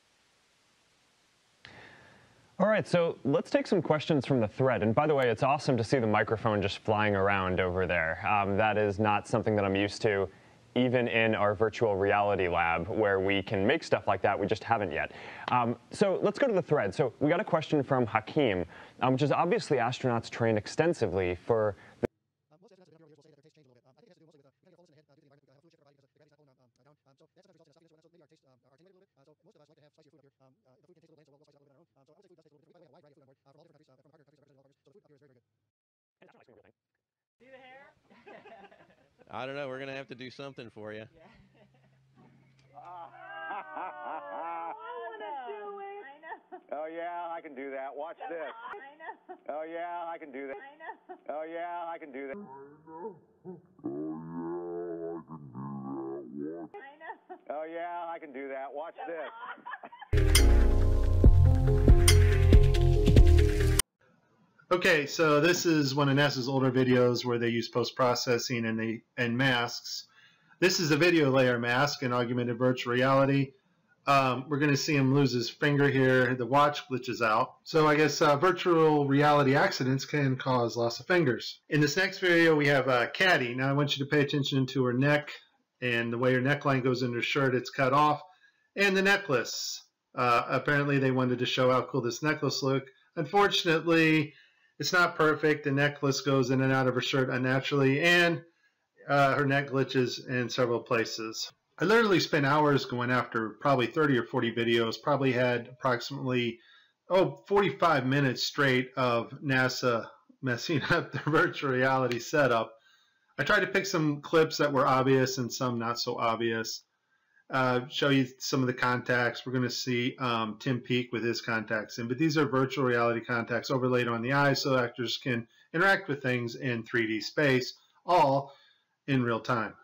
S14: All right, so let's take some questions from the thread. And by the way, it's awesome to see the microphone just flying around over there. That is not something that I'm used to, even in our virtual reality lab where we can make stuff like that. We just haven't yet. So let's go to the thread. So we got a question from Hakeem, which is obviously astronauts train extensively for the
S18: I don't know. We're going to have to do something for you.
S21: Oh, yeah, I can do that. Watch this. Oh, yeah, I can do that. Oh, yeah, I can do that. Oh, yeah, I can do that. Watch this.
S4: Okay, so this is one of NASA's older videos where they use post-processing and masks. This is a video layer mask in augmented virtual reality. We're going to see him lose his finger here. The watch glitches out. So I guess virtual reality accidents can cause loss of fingers. In this next video, we have Caddy. Now I want you to pay attention to her neck and the way her neckline goes into her shirt. It's cut off. And the necklace. Apparently they wanted to show how cool this necklace looked. Unfortunately, it's not perfect. The necklace goes in and out of her shirt unnaturally, and her neck glitches in several places. I literally spent hours going after probably 30 or 40 videos, probably had approximately 45 minutes straight of NASA messing up their virtual reality setup. I tried to pick some clips that were obvious and some not so obvious. Show you some of the contacts. We're going to see Tim Peake with his contacts in, but these are virtual reality contacts overlaid on the eye so actors can interact with things in 3D space, all in real time.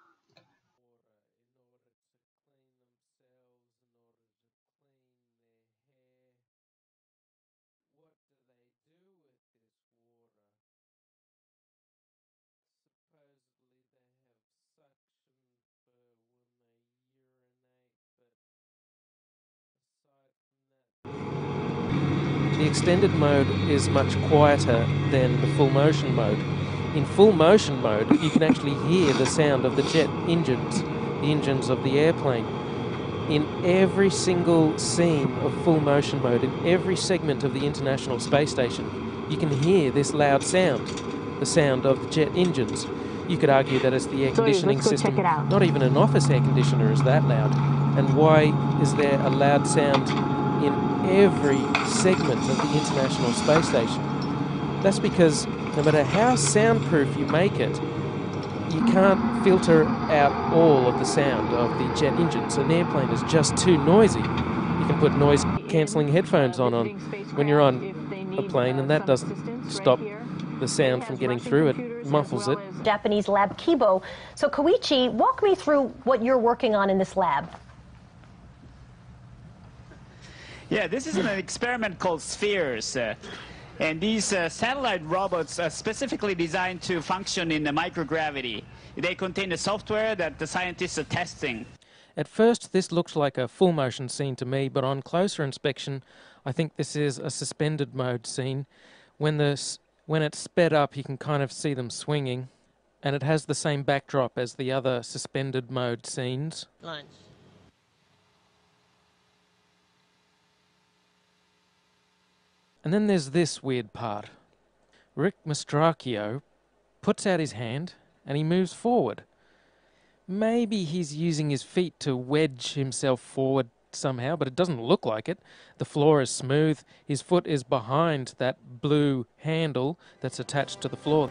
S6: The extended mode is much quieter than the full motion mode. In full motion mode, you can actually hear the sound of the jet engines, the engines of the airplane. In every single scene of full motion mode, in every segment of the International Space Station, you can hear this loud sound, the sound of the jet engines. You could argue that it's the air conditioning system. Not even an office air conditioner is that loud. And why is there a loud sound in every segment of the International Space Station? That's because no matter how soundproof you make it, you can't filter out all of the sound of the jet engines. An airplane is just too noisy. You can put noise-cancelling headphones on when you're on a plane, and that doesn't stop the sound from getting through. It muffles it.
S24: Japanese lab Kibo. So Koichi, walk me through what you're working on in this lab.
S19: Yeah, this is an experiment called Spheres. And these satellite robots are specifically designed to function in the microgravity.
S3: They contain the software that the scientists are testing.
S6: At first, this looked like a full motion scene to me, but on closer inspection, I think this is a suspended mode scene. When it's sped up, you can kind of see them swinging, and it has the same backdrop as the other suspended mode scenes.
S7: Lunch.
S6: And then there's this weird part. Rick Mastracchio puts out his hand and he moves forward. Maybe he's using his feet to wedge himself forward somehow, but it doesn't look like it. The floor is smooth. His foot is behind that blue handle that's attached to the floor.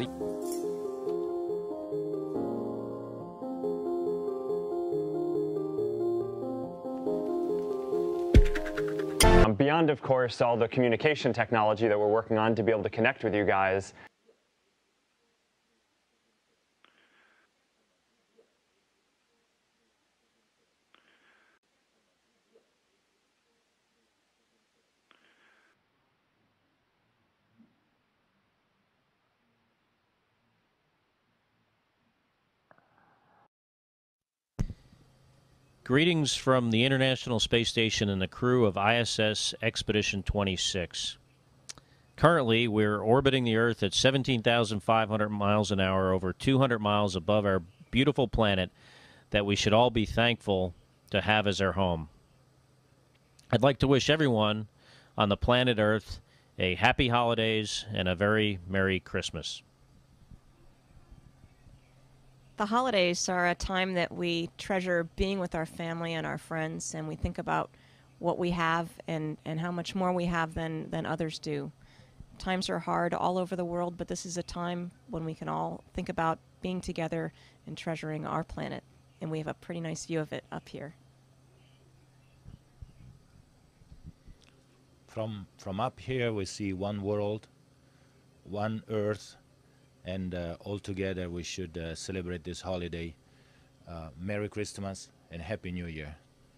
S14: Beyond, of course, all the communication technology that we're working on to be able to connect with you guys,
S8: Greetings from the International Space Station and the crew of ISS Expedition 26. Currently, we're orbiting the Earth at 17,500 miles an hour, over 200 miles above our beautiful planet that we should all be thankful to have as our home. I'd like to wish everyone on the planet Earth a happy holidays and a very Merry Christmas.
S11: The holidays are a time that we treasure being with our family and our friends, and we think about what we have and how much more we have than others do. Times are hard all over the world, but this is a time when we can all think about being together and treasuring our planet, and we have a pretty nice view of it up here.
S12: From up here we see one world, one Earth, and all together we should celebrate this holiday. Merry Christmas and Happy New Year.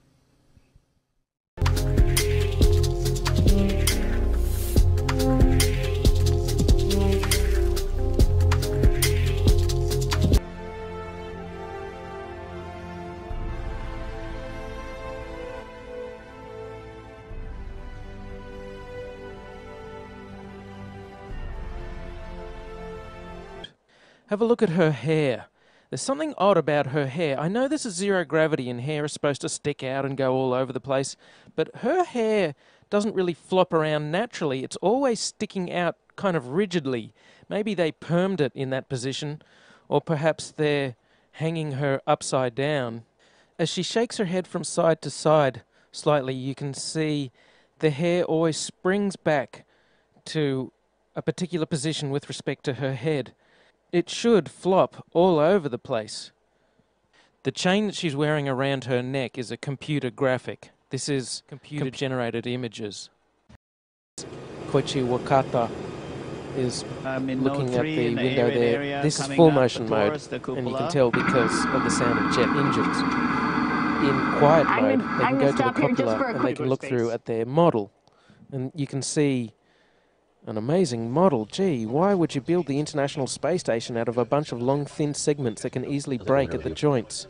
S6: Have a look at her hair. There's something odd about her hair. I know this is zero gravity and hair is supposed to stick out and go all over the place, but her hair doesn't really flop around naturally. It's always sticking out kind of rigidly. Maybe they permed it in that position, or perhaps they're hanging her upside down. As she shakes her head from side to side slightly, you can see the hair always springs back to a particular position with respect to her head. It should flop all over the place. The chain that she's wearing around her neck is a computer graphic. This is computer-generated images. Koichi Wakata is looking at the window there. This is full motion mode, and you can tell because of the sound of jet engines. In quiet mode, they can go to the cupola and they can look through at their model. And you can see an amazing model. Gee, why would you build the International Space Station out of a bunch of long, thin segments that can easily break at the joints?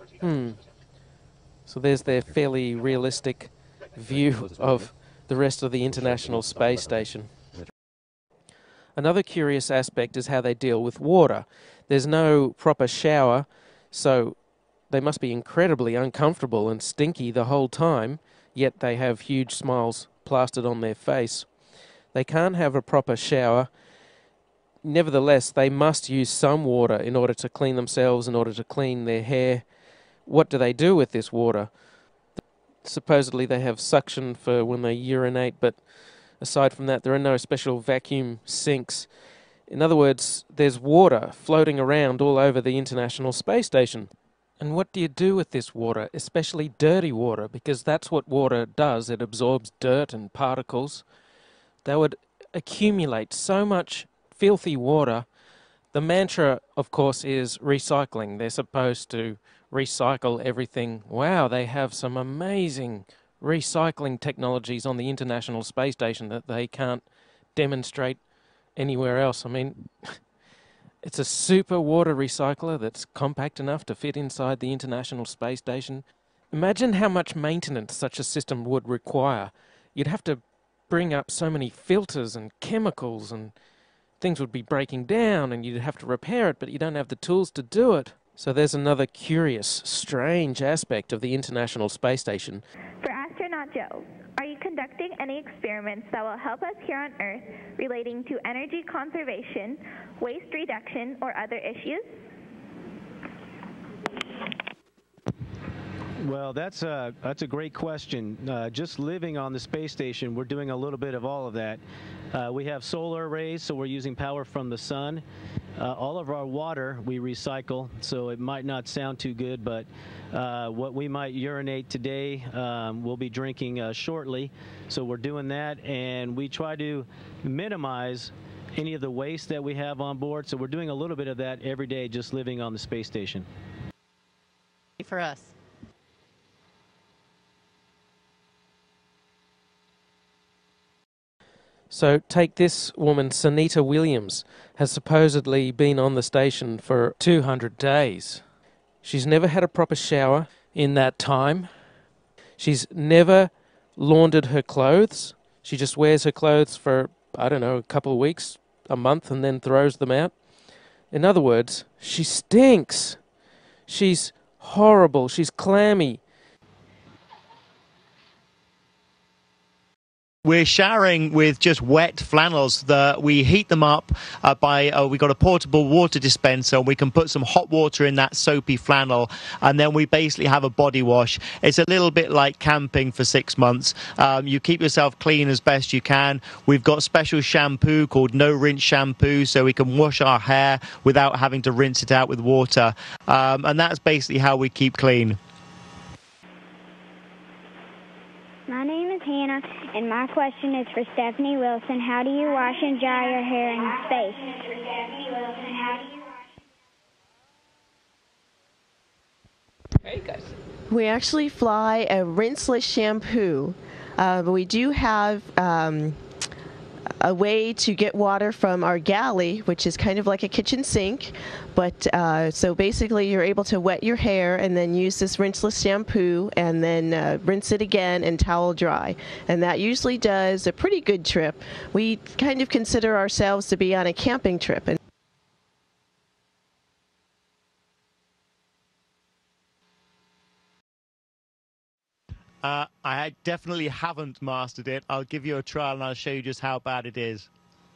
S6: So there's their fairly realistic view of the rest of the International Space Station. Another curious aspect is how they deal with water. There's no proper shower, so they must be incredibly uncomfortable and stinky the whole time, yet they have huge smiles plastered on their face. They can't have a proper shower. Nevertheless, they must use some water in order to clean themselves, in order to clean their hair. What do they do with this water? Supposedly they have suction for when they urinate, but aside from that, there are no special vacuum sinks. In other words, there's water floating around all over the International Space Station. And what do you do with this water, especially dirty water? Because that's what water does. It absorbs dirt and particles. They would accumulate so much filthy water. The mantra, of course, is recycling. They're supposed to recycle everything. Wow, they have some amazing recycling technologies on the International Space Station that they can't demonstrate anywhere else. I mean, It's a super water recycler that's compact enough to fit inside the International Space Station. Imagine how much maintenance such a system would require. You'd have to bring up so many filters and chemicals, and things would be breaking down and you'd have to repair it, but you don't have the tools to do it. So there's another curious, strange aspect of the International Space Station.
S7: For astronaut Joe, are you conducting any experiments that will help us here on Earth relating to energy conservation, waste reduction, or other issues?
S10: Well, that's a great question. Just living on the space station, we're doing a little bit of all of that. We have solar arrays, so we're using power from the sun. All of our water we recycle, so it might not sound too good, but what we might urinate today, we'll be drinking shortly. So we're doing that, and we try to minimize any of the waste that we have on board. So we're doing a little bit of that every day, just living on the space station.
S13: For us.
S6: So take this woman, Sunita Williams, has supposedly been on the station for 200 days. She's never had a proper shower in that time. She's never laundered her clothes. She just wears her clothes for, I don't know, a couple of weeks, a month, and then throws them out. In other words, she stinks. She's horrible. She's clammy.
S15: We're showering with just wet flannels. We heat them up we got a portable water dispenser, and we can put some hot water in that soapy flannel, and then we basically have a body wash. It's a little bit like camping for 6 months. You keep yourself clean as best you can. We've got special shampoo called no rinse shampoo, so we can wash our hair without having to rinse it out with water, and that's basically how we keep clean.
S16: My name is Hannah, and my question is for Stephanie Wilson. How do you wash and dry your hair in space?
S13: Hey guys. We actually fly a rinseless shampoo. We do have a way to get water from our galley, which is kind of like a kitchen sink. But so basically you're able to wet your hair and then use this rinseless shampoo and then rinse it again and towel dry. And that usually does a pretty good trip. We kind of consider ourselves to be on a camping trip.
S15: I definitely haven't mastered it. I'll give you a trial and I'll show you just how bad it is.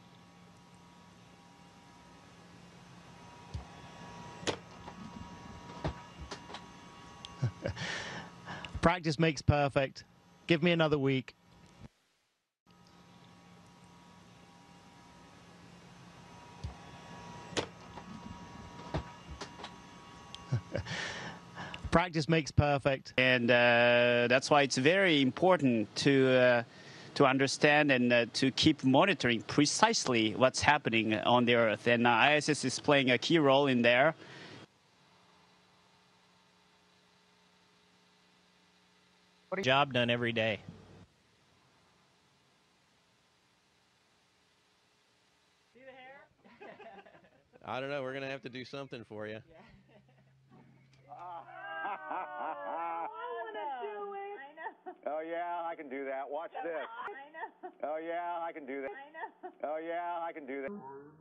S15: Practice makes perfect. Give me another week. Practice makes perfect.
S3: And that's why it's very important to understand and to keep monitoring precisely what's happening on the Earth. And ISS is playing a key role in there.
S8: Job done every day.
S18: I don't know. We're going to have to do something for you.
S21: Oh, yeah, I can do that. Watch this. Oh, yeah, I can do that. Oh, yeah, I can do that.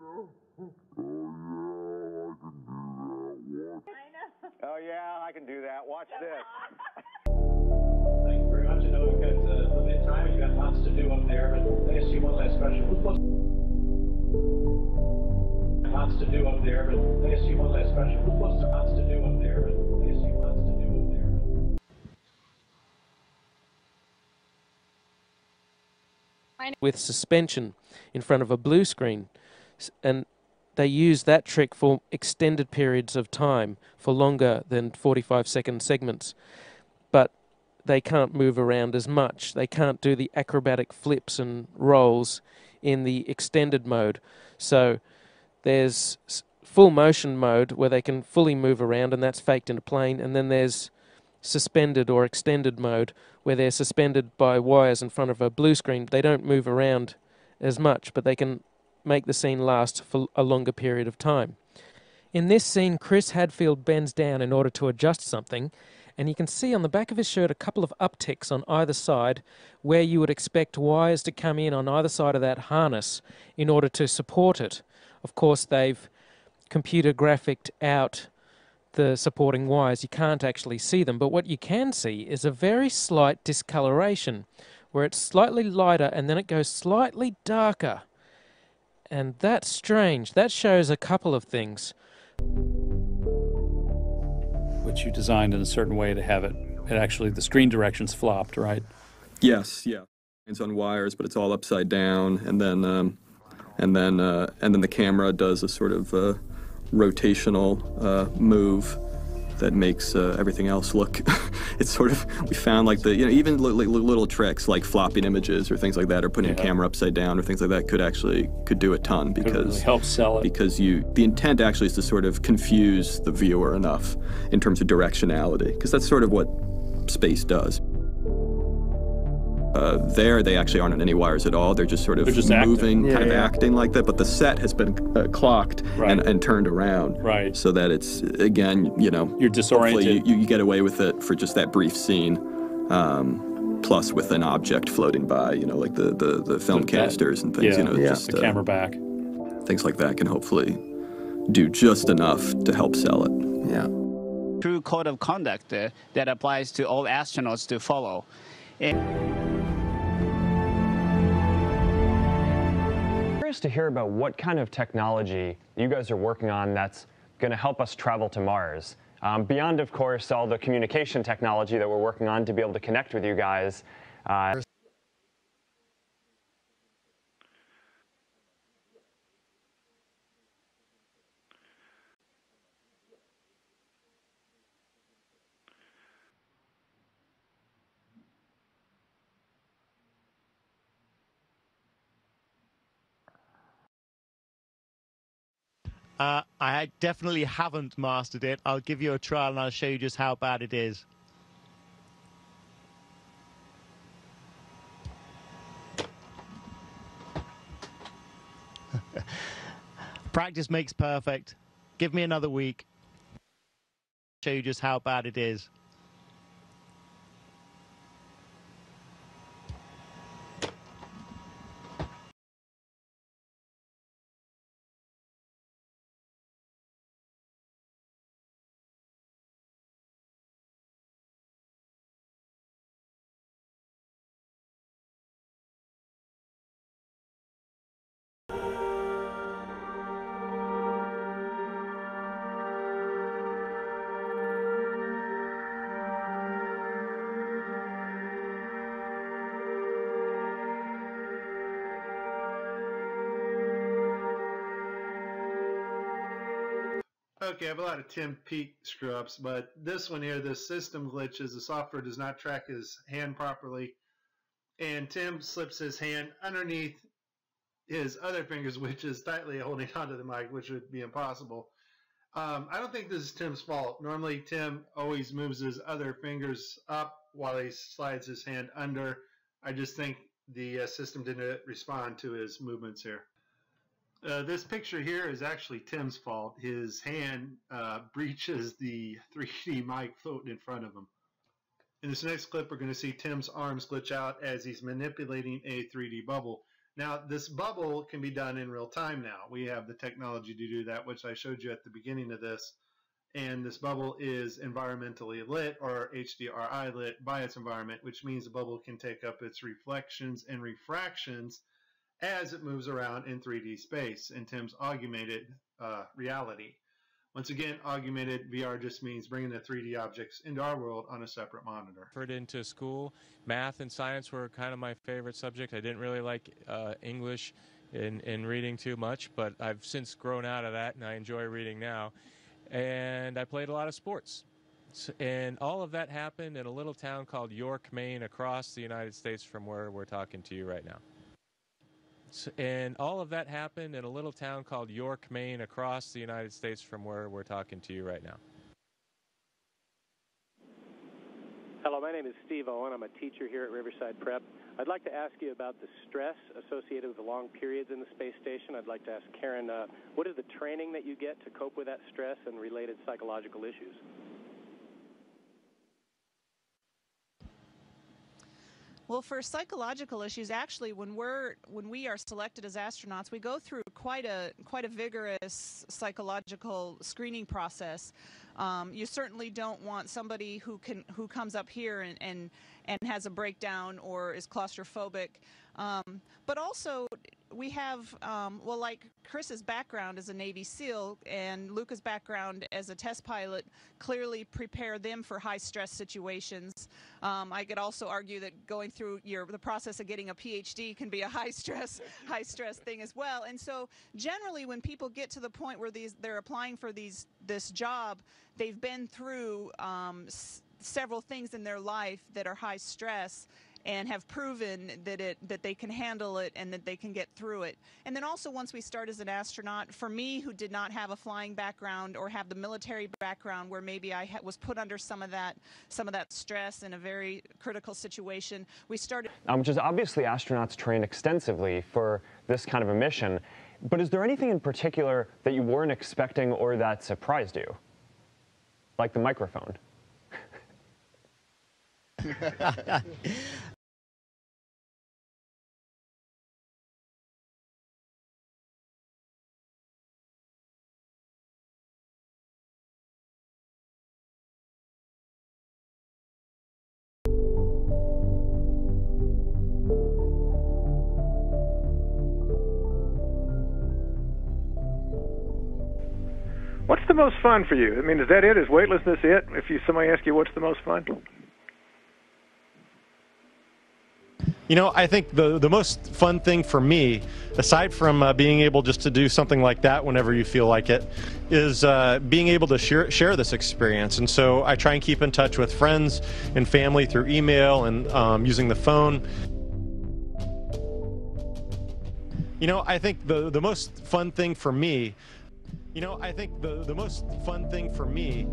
S21: Oh, yeah, I can do that. Watch this.
S20: Thank you very much. I know we've got limited time and you've got lots to do up there, but I ask you one last question. Lots to do up there, but I ask you one last question. What's the lots to do up there, but I ask you lots to do up there.
S6: With suspension in front of a blue screen, and they use that trick for extended periods of time, for longer than 45-second segments, but they can't move around as much. They can't do the acrobatic flips and rolls in the extended mode. So there's full motion mode where they can fully move around, and that's faked in a plane, and then there's suspended or extended mode where they're suspended by wires in front of a blue screen. They don't move around as much, but they can make the scene last for a longer period of time. In this scene, Chris Hadfield bends down in order to adjust something, and you can see on the back of his shirt a couple of upticks on either side where you would expect wires to come in on either side of that harness in order to support it. Of course, they've computer graphicked out the supporting wires. You can't actually see them, but what you can see is a very slight discoloration where it's slightly lighter and then it goes slightly darker. And that's strange. That shows a couple of things.
S2: Which you designed in a certain way to have it actually, the screen direction's flopped, right?
S5: Yes, yeah. It's on wires, but it's all upside down, and then the camera does a sort of rotational move that makes everything else look. It's sort of, we found like the, even little tricks like flopping images or things like that, or putting a camera upside down or things like that could do a ton, because
S2: it really helps sell it.
S5: Because the intent actually is to sort of confuse the viewer enough in terms of directionality, because that's sort of what space does. There, they actually aren't on any wires at all. They're just sort of moving, kind of acting like that. But the set has been clocked and turned around, so that it's, again,
S2: you're disoriented.
S5: You get away with it for just that brief scene, plus with an object floating by, like the film canisters and things. Just
S2: the camera back.
S5: Things like that can hopefully do just enough to help sell it.
S3: Yeah. True code of conduct that applies to all astronauts to follow.
S14: To hear about what kind of technology you guys are working on that's going to help us travel to Mars. Beyond, of course, all the communication technology that we're working on to be able to connect with you guys.
S15: I definitely haven't mastered it. I'll give you a trial and I'll show you just how bad it is. Practice makes perfect. Give me another week. Show you just how bad it is.
S4: Okay, I have a lot of Tim Peake screw-ups, but this one here, this system glitches. The software does not track his hand properly, and Tim slips his hand underneath his other fingers, which is tightly holding onto the mic, which would be impossible. I don't think this is Tim's fault. Normally, Tim always moves his other fingers up while he slides his hand under. I just think the system didn't respond to his movements here. This picture here is actually Tim's fault. His hand breaches the 3D mic floating in front of him. In this next clip, we're going to see Tim's arms glitch out as he's manipulating a 3D bubble. Now, this bubble can be done in real time now. We have the technology to do that, which I showed you at the beginning of this. And this bubble is environmentally lit, or HDRI lit, by its environment, which means the bubble can take up its reflections and refractions as it moves around in 3D space in Tim's augmented reality. Once again, augmented VR just means bringing the 3D objects into our world on a separate monitor.
S9: Into school, math and science were kind of my favorite subject. I didn't really like English in reading too much, but I've since grown out of that and I enjoy reading now. And I played a lot of sports. And all of that happened in a little town called York, Maine, across the United States from where we're talking to you right now. And all of that happened in a little town called York, Maine, across the United States from where we're talking to you right now.
S17: Hello, my name is Steve Owen. I'm a teacher here at Riverside Prep.
S1: I'd like to ask you about the stress associated with the long periods in the space station. I'd like to ask Karen, what is the training that you get to cope with that stress and related psychological issues?
S17: Well, for psychological issues, actually, when we are selected as astronauts, we go through quite a vigorous psychological screening process. You certainly don't want somebody who comes up here and has a breakdown or is claustrophobic. But also, we have, well, like Chris's background as a Navy SEAL and Luca's background as a test pilot clearly prepare them for high-stress situations. I could also argue that going through the process of getting a PhD can be a high-stress thing as well. And so, generally, when people get to the point where they're applying for this job, they've been through several things in their life that are high stress, and have proven that they can handle it and that they can get through it. And then also, once we start as an astronaut, for me, who did not have a flying background or have the military background where maybe I was put under some of that stress in a very critical situation, we started.
S14: Which is obviously astronauts train extensively for this kind of a mission. But is there anything in particular that you weren't expecting or that surprised you? Like the microphone.
S21: What's the most fun for you? I mean, is that it? Is weightlessness it? If somebody asks you what's the most fun?
S22: You know, I think the most fun thing for me, aside from being able just to do something like that whenever you feel like it, is being able to share this experience. And so I try and keep in touch with friends and family through email and using the phone. You know, I think the most fun thing for me, the most fun thing for me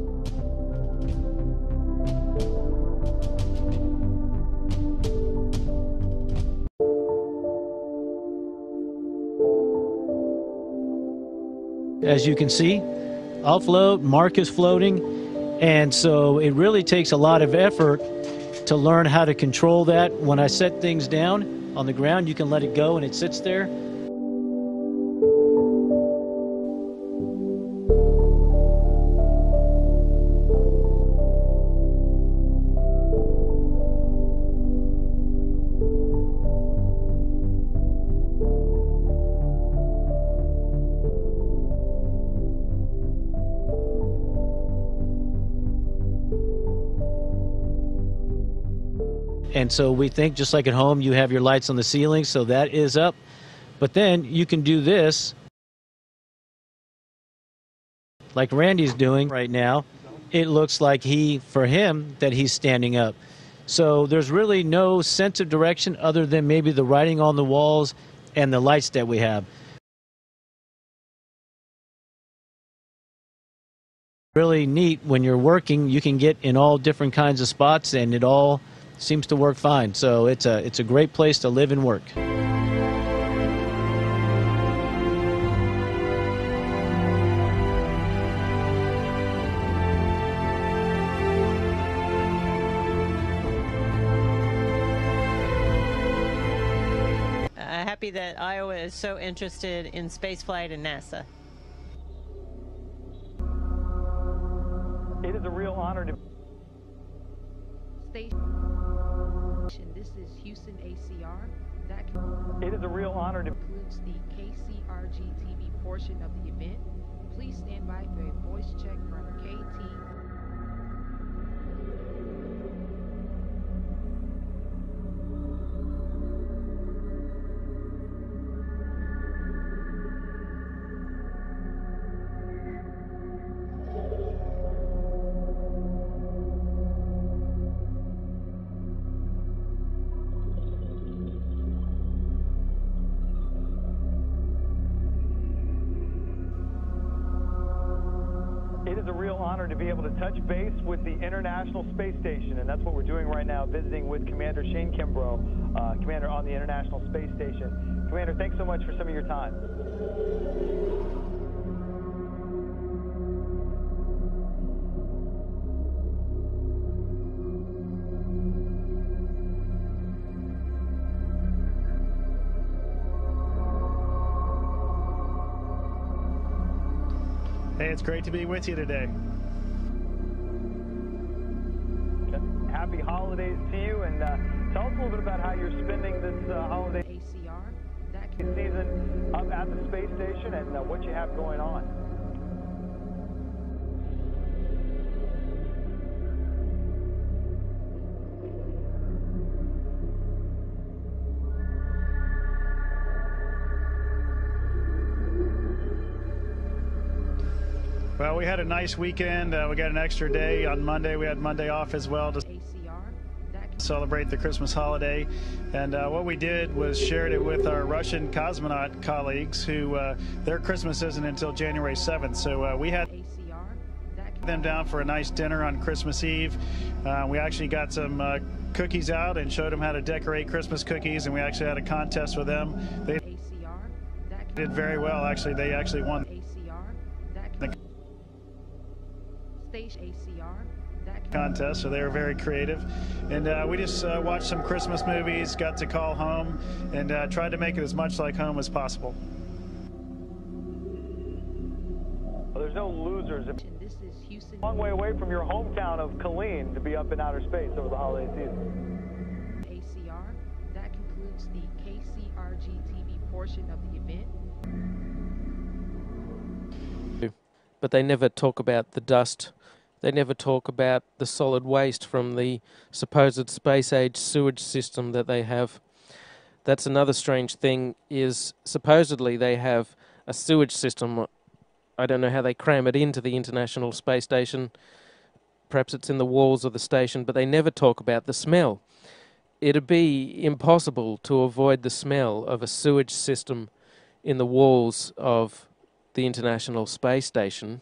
S10: As you can see, I'll float, Mark is floating, and so it really takes a lot of effort to learn how to control that. When I set things down on the ground, you can let it go and it sits there. And so we think, just like at home, you have your lights on the ceiling, so that is up. But then you can do this, like Randy's doing right now. It looks like for him, that he's standing up. So there's really no sense of direction other than maybe the writing on the walls and the lights that we have. Really neat when you're working, you can get in all different kinds of spots, and it all seems to work fine. So it's a great place to live and work.
S23: Happy that Iowa is so interested in spaceflight and NASA.
S21: It is a real honor to
S25: This is Houston ACR.
S21: It is a real honor to
S25: includes the KCRG TV portion of the event. Please stand by for a voice check from KT.
S21: It is a real real honor to be able to touch base with the International Space Station, and that's what we're doing right now, visiting with Commander Shane Kimbrough, Commander on the International Space Station. Commander, thanks so much for some of your time.
S7: Hey, it's great to be with you today.
S21: Happy holidays to you, and tell us a little bit about how you're spending this holiday season up at the space station and what you have going on.
S7: Well, we had a nice weekend. We got an extra day on Monday. We had Monday off as well to celebrate the Christmas holiday. And what we did was shared it with our Russian cosmonaut colleagues who their Christmas isn't until January 7th. So we had them down for a nice dinner on Christmas Eve. We actually got some cookies out and showed them how to decorate Christmas cookies, and we actually had a contest with them. They did very well. Actually, they actually won the contest, so they were very creative. And we just watched some Christmas movies, got to call home, and tried to make it as much like home as possible.
S21: Well, there's no losers. This is Houston. A long way away from your hometown of Killeen to be up in outer space over the holiday season.
S25: ACR, that concludes the KCRG TV portion of the event.
S6: But they never talk about the dust. They never talk about the solid waste from the supposed space-age sewage system that they have. That's another strange thing, is supposedly they have a sewage system. I don't know how they cram it into the International Space Station. Perhaps it's in the walls of the station, but they never talk about the smell. It'd be impossible to avoid the smell of a sewage system in the walls of the International Space Station,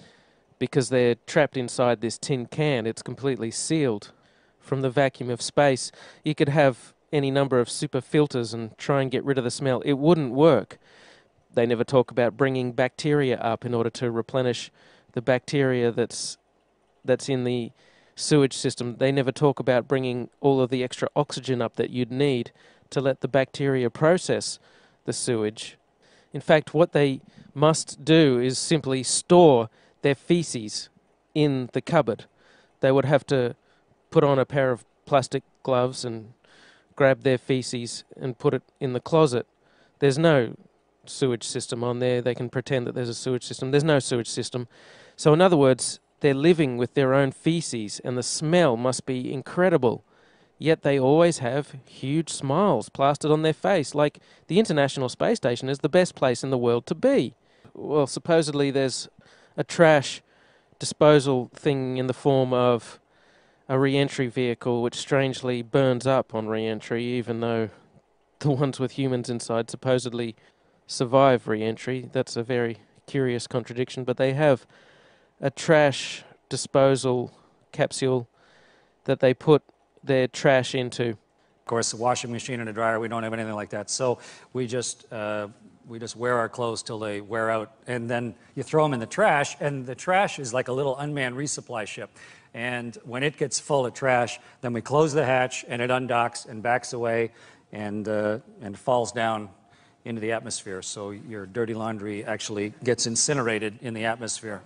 S6: because they're trapped inside this tin can. It's completely sealed from the vacuum of space. You could have any number of super filters and try and get rid of the smell. It wouldn't work. They never talk about bringing bacteria up in order to replenish the bacteria that's in the sewage system. They never talk about bringing all of the extra oxygen up that you'd need to let the bacteria process the sewage. In fact, what they must do is simply store their feces in the cupboard. They would have to put on a pair of plastic gloves and grab their feces and put it in the closet. There's no sewage system on there. They can pretend that there's a sewage system. There's no sewage system. So in other words, they're living with their own feces, and the smell must be incredible. Yet they always have huge smiles plastered on their face, like the International Space Station is the best place in the world to be. Well, supposedly there's a trash disposal thing in the form of a re-entry vehicle which strangely burns up on re-entry, even though the ones with humans inside supposedly survive re-entry. That's a very curious contradiction, but they have a trash disposal capsule that they put their trash into.
S2: Of course, a washing machine and a dryer, we don't have anything like that. So we just wear our clothes till they wear out, and then you throw them in the trash, and the trash is like a little unmanned resupply ship. And when it gets full of trash, then we close the hatch, and it undocks and backs away and falls down into the atmosphere. So your dirty laundry actually gets incinerated in the atmosphere.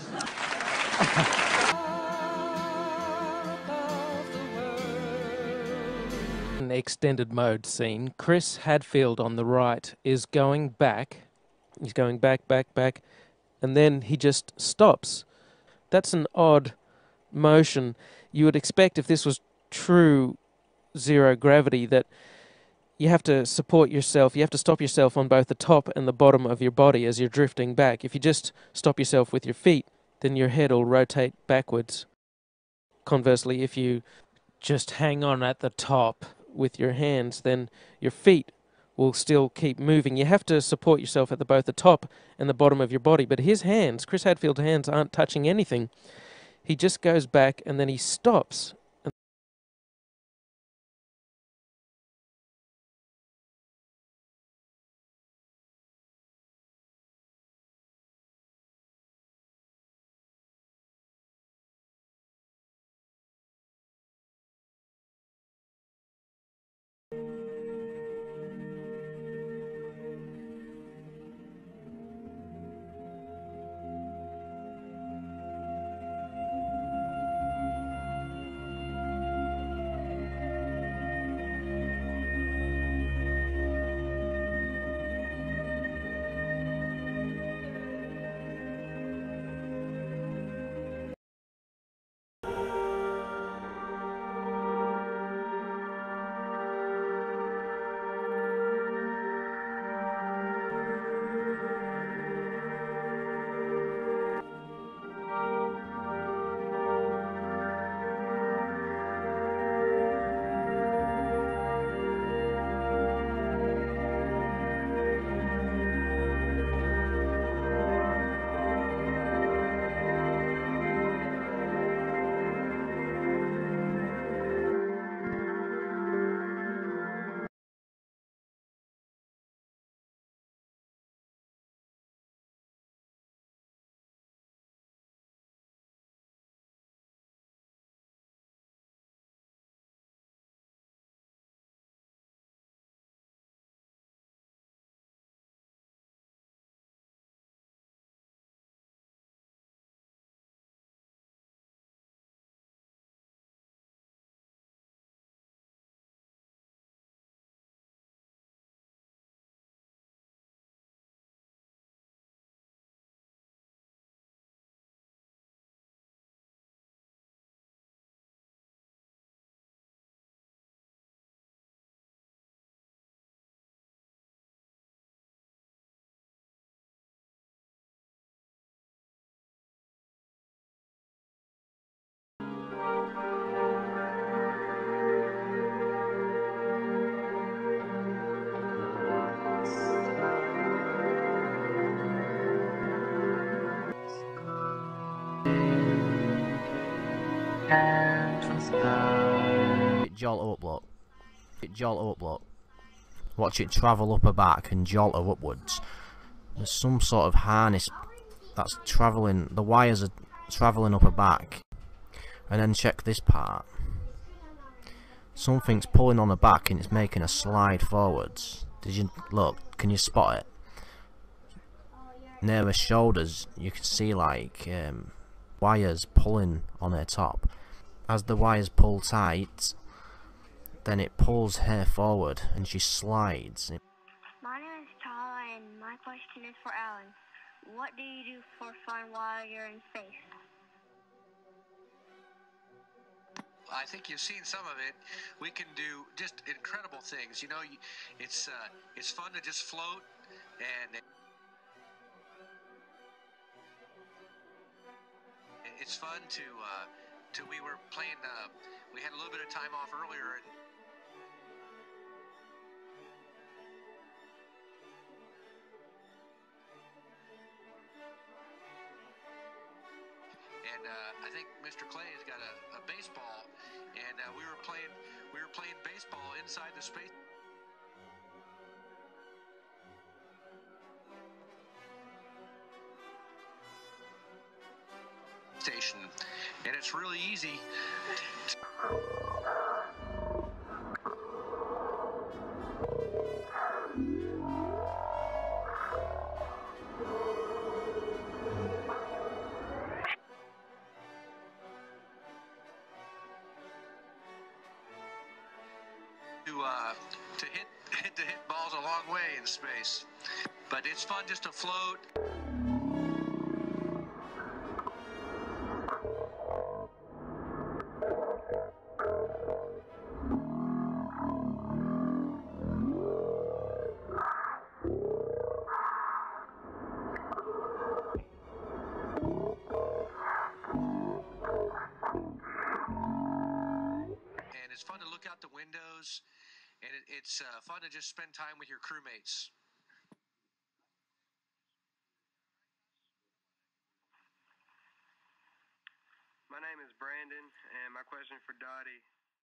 S6: An extended mode scene. Chris Hadfield on the right is going back. He's going back, and then he just stops. That's an odd motion. You would expect, if this was true zero gravity, that you have to support yourself, you have to stop yourself on both the top and the bottom of your body as you're drifting back. If you just stop yourself with your feet, then your head will rotate backwards. Conversely, if you just hang on at the top with your hands, then your feet will still keep moving. You have to support yourself at both the top and the bottom of your body. But his hands, Chris Hadfield's hands, aren't touching anything. He just goes back and then he stops.
S11: Jolt up, look. Jolt up, look. Watch it travel up her back and jolt her upwards. There's some sort of harness that's travelling, the wires are travelling up her back. And then check this part. Something's pulling on her back and it's making her slide forwards. Did you look? Can you spot it? Near her shoulders you can see like wires pulling on her top. As the wires pull tight, then it pulls her forward and she slides.
S12: My name is Tala and my question is for Alan. What do you do for fun while you're in space?
S16: I think you've seen some of it. We can do just incredible things. You know, it's fun to just float, and it's fun to we were playing. We had a little bit of time off earlier, and I think Mr. Clay has got a baseball, and we were playing baseball inside the space station, and it's really easy. To hit balls a long way in space, but it's fun just to float. And it's fun to look out the windows, and it's fun to just spend time with your crewmates.
S8: My name is Brandon, and my question for Dottie.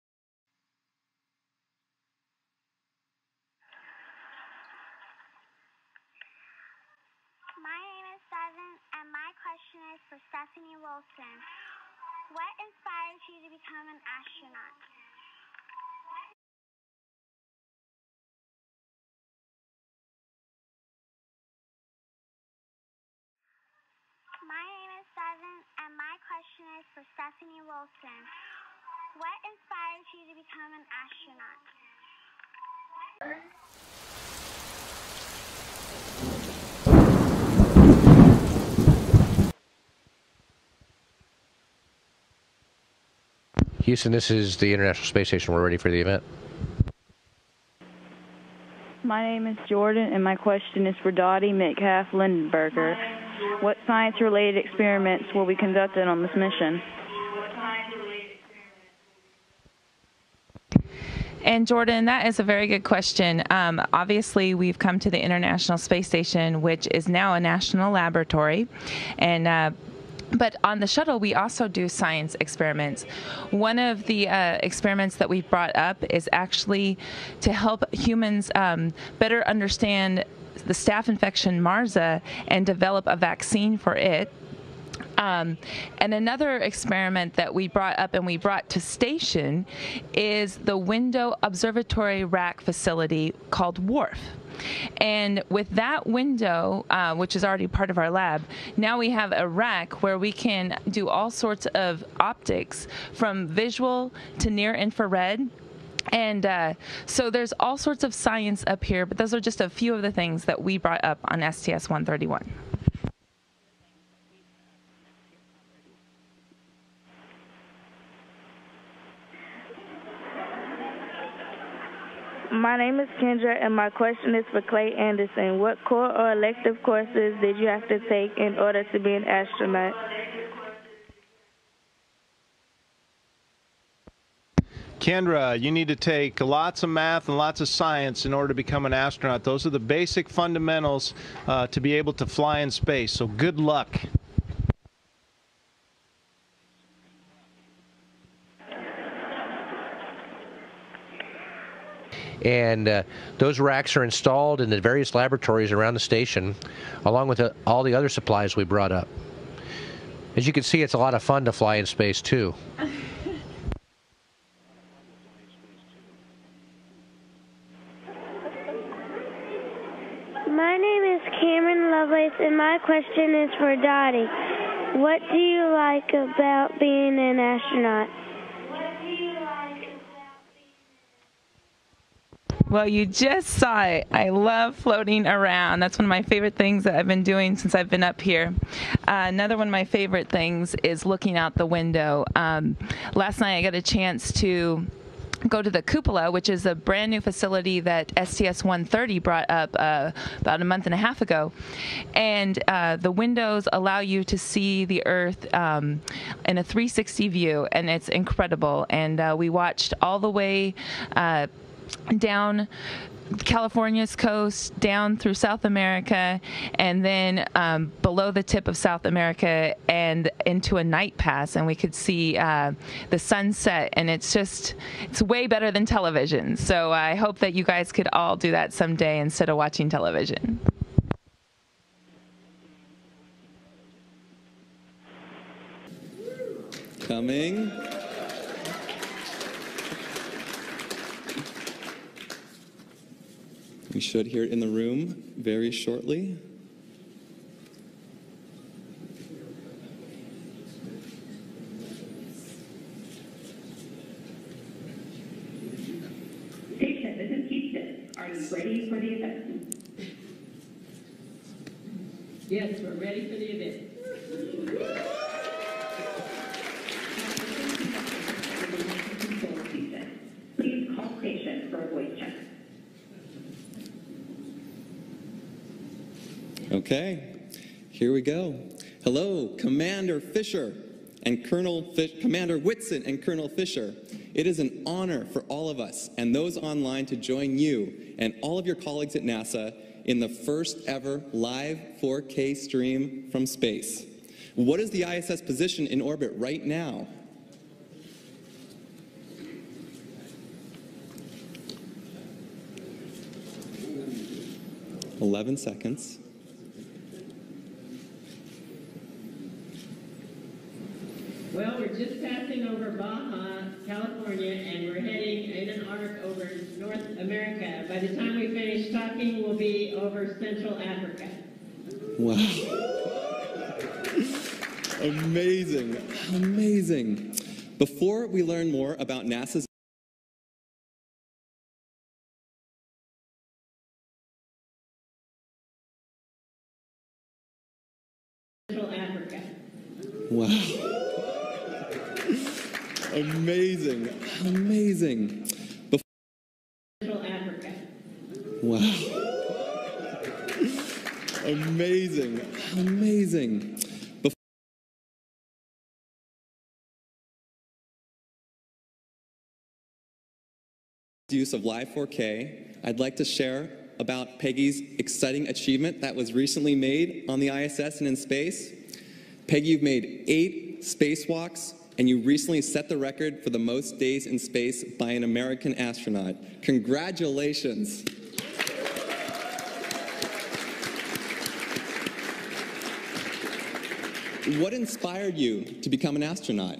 S12: My name is Seven, and my question is for Stephanie Wilson. What inspired you to become an astronaut? My name is Seven, and my question is for Stephanie Wilson. What inspired you to become an astronaut?
S13: Houston, this is the International Space Station. We're ready for the event.
S18: My name is Jordan, and my question is for Dottie Metcalf-Lindenberger. What science-related experiments will be conducted on this mission?
S19: And Jordan, that is a very good question. Obviously, we've come to the International Space Station, which is now a national laboratory, and but on the shuttle, we also do science experiments. One of the experiments that we've brought up is actually to help humans better understand the staph infection MRSA and develop a vaccine for it. And another experiment that we brought up and we brought to station is the Window Observatory Rack facility called WRF. And with that window, which is already part of our lab, now we have a rack where we can do all sorts of optics from visual to near infrared. And so there's all sorts of science up here, but those are just a few of the things that we brought up on STS-131.
S18: My name is Kendra, and my question is for Clay Anderson. What core or elective courses did you have to take in order to be an astronaut?
S22: Kendra, you need to take lots of math and lots of science in order to become an astronaut. Those are the basic fundamentals to be able to fly in space, so good luck.
S13: And those racks are installed in the various laboratories around the station, along with all the other supplies we brought up. As you can see, it's a lot of fun to fly in space, too.
S24: My name is Cameron Lovelace, and my question is for Dottie. What do you like about being an astronaut?
S19: Well, you just saw it. I love floating around. That's one of my favorite things that I've been doing since I've been up here. Another one of my favorite things is looking out the window. Last night I got a chance to go to the cupola, which is a brand new facility that STS-130 brought up about a month and a half ago. And the windows allow you to see the Earth in a 360 view, and it's incredible. And we watched all the way down California's coast, down through South America, and then below the tip of South America and into a night pass, and we could see the sunset, and it's way better than television. So I hope that you guys could all do that someday instead of watching television.
S26: Coming. We should hear it in the room very shortly.
S27: Station, this is Houston. Are you ready for the event? Yes, we're ready for the event. Please call station for a voice check.
S26: Okay, here we go. Hello, Commander Fisher. and Commander Whitson and Colonel Fisher, it is an honor for all of us and those online to join you and all of your colleagues at NASA in the first ever live 4K stream from space. What is the ISS position in orbit right now? "11 seconds.
S23: Well, we're just passing over Baja, California, and we're heading in an arc over North America. By the time we finish talking, we'll be over Central Africa."
S26: Wow. Amazing, amazing. Before we learn more about NASA's
S23: Central Africa.
S26: Wow. Amazing, amazing.
S23: Central Africa.
S26: Wow. Amazing, amazing. Use of Live 4K, I'd like to share about Peggy's exciting achievement that was recently made on the ISS and in space. Peggy, you've made 8 spacewalks, and you recently set the record for the most days in space by an American astronaut. Congratulations. What inspired you to become an astronaut?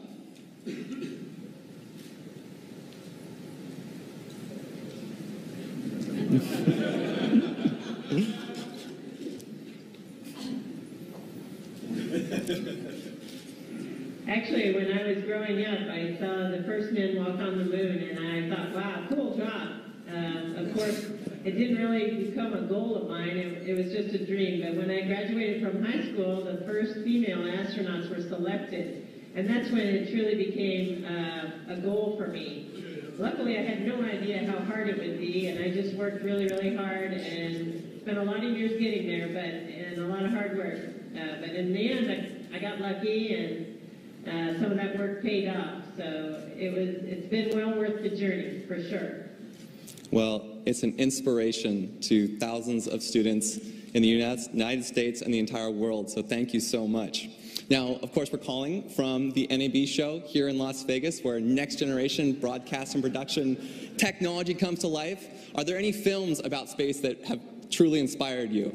S23: Actually, when I was growing up, I saw the first men walk on the moon, and I thought, wow, cool job. Of course, it didn't really become a goal of mine. It was just a dream. But when I graduated from high school, the first female astronauts were selected. And that's when it truly became a goal for me. Luckily, I had no idea how hard it would be, and I just worked really, really hard and spent a lot of years getting there, and a lot of hard work. But in the end, I got lucky, and some of that work paid off. So it's been well worth the journey, for sure.
S26: Well, it's an inspiration to thousands of students in the United States and the entire world, so thank you so much. Now, of course, we're calling from the NAB show here in Las Vegas, where next generation broadcast and production technology comes to life. Are there any films about space that have truly inspired you?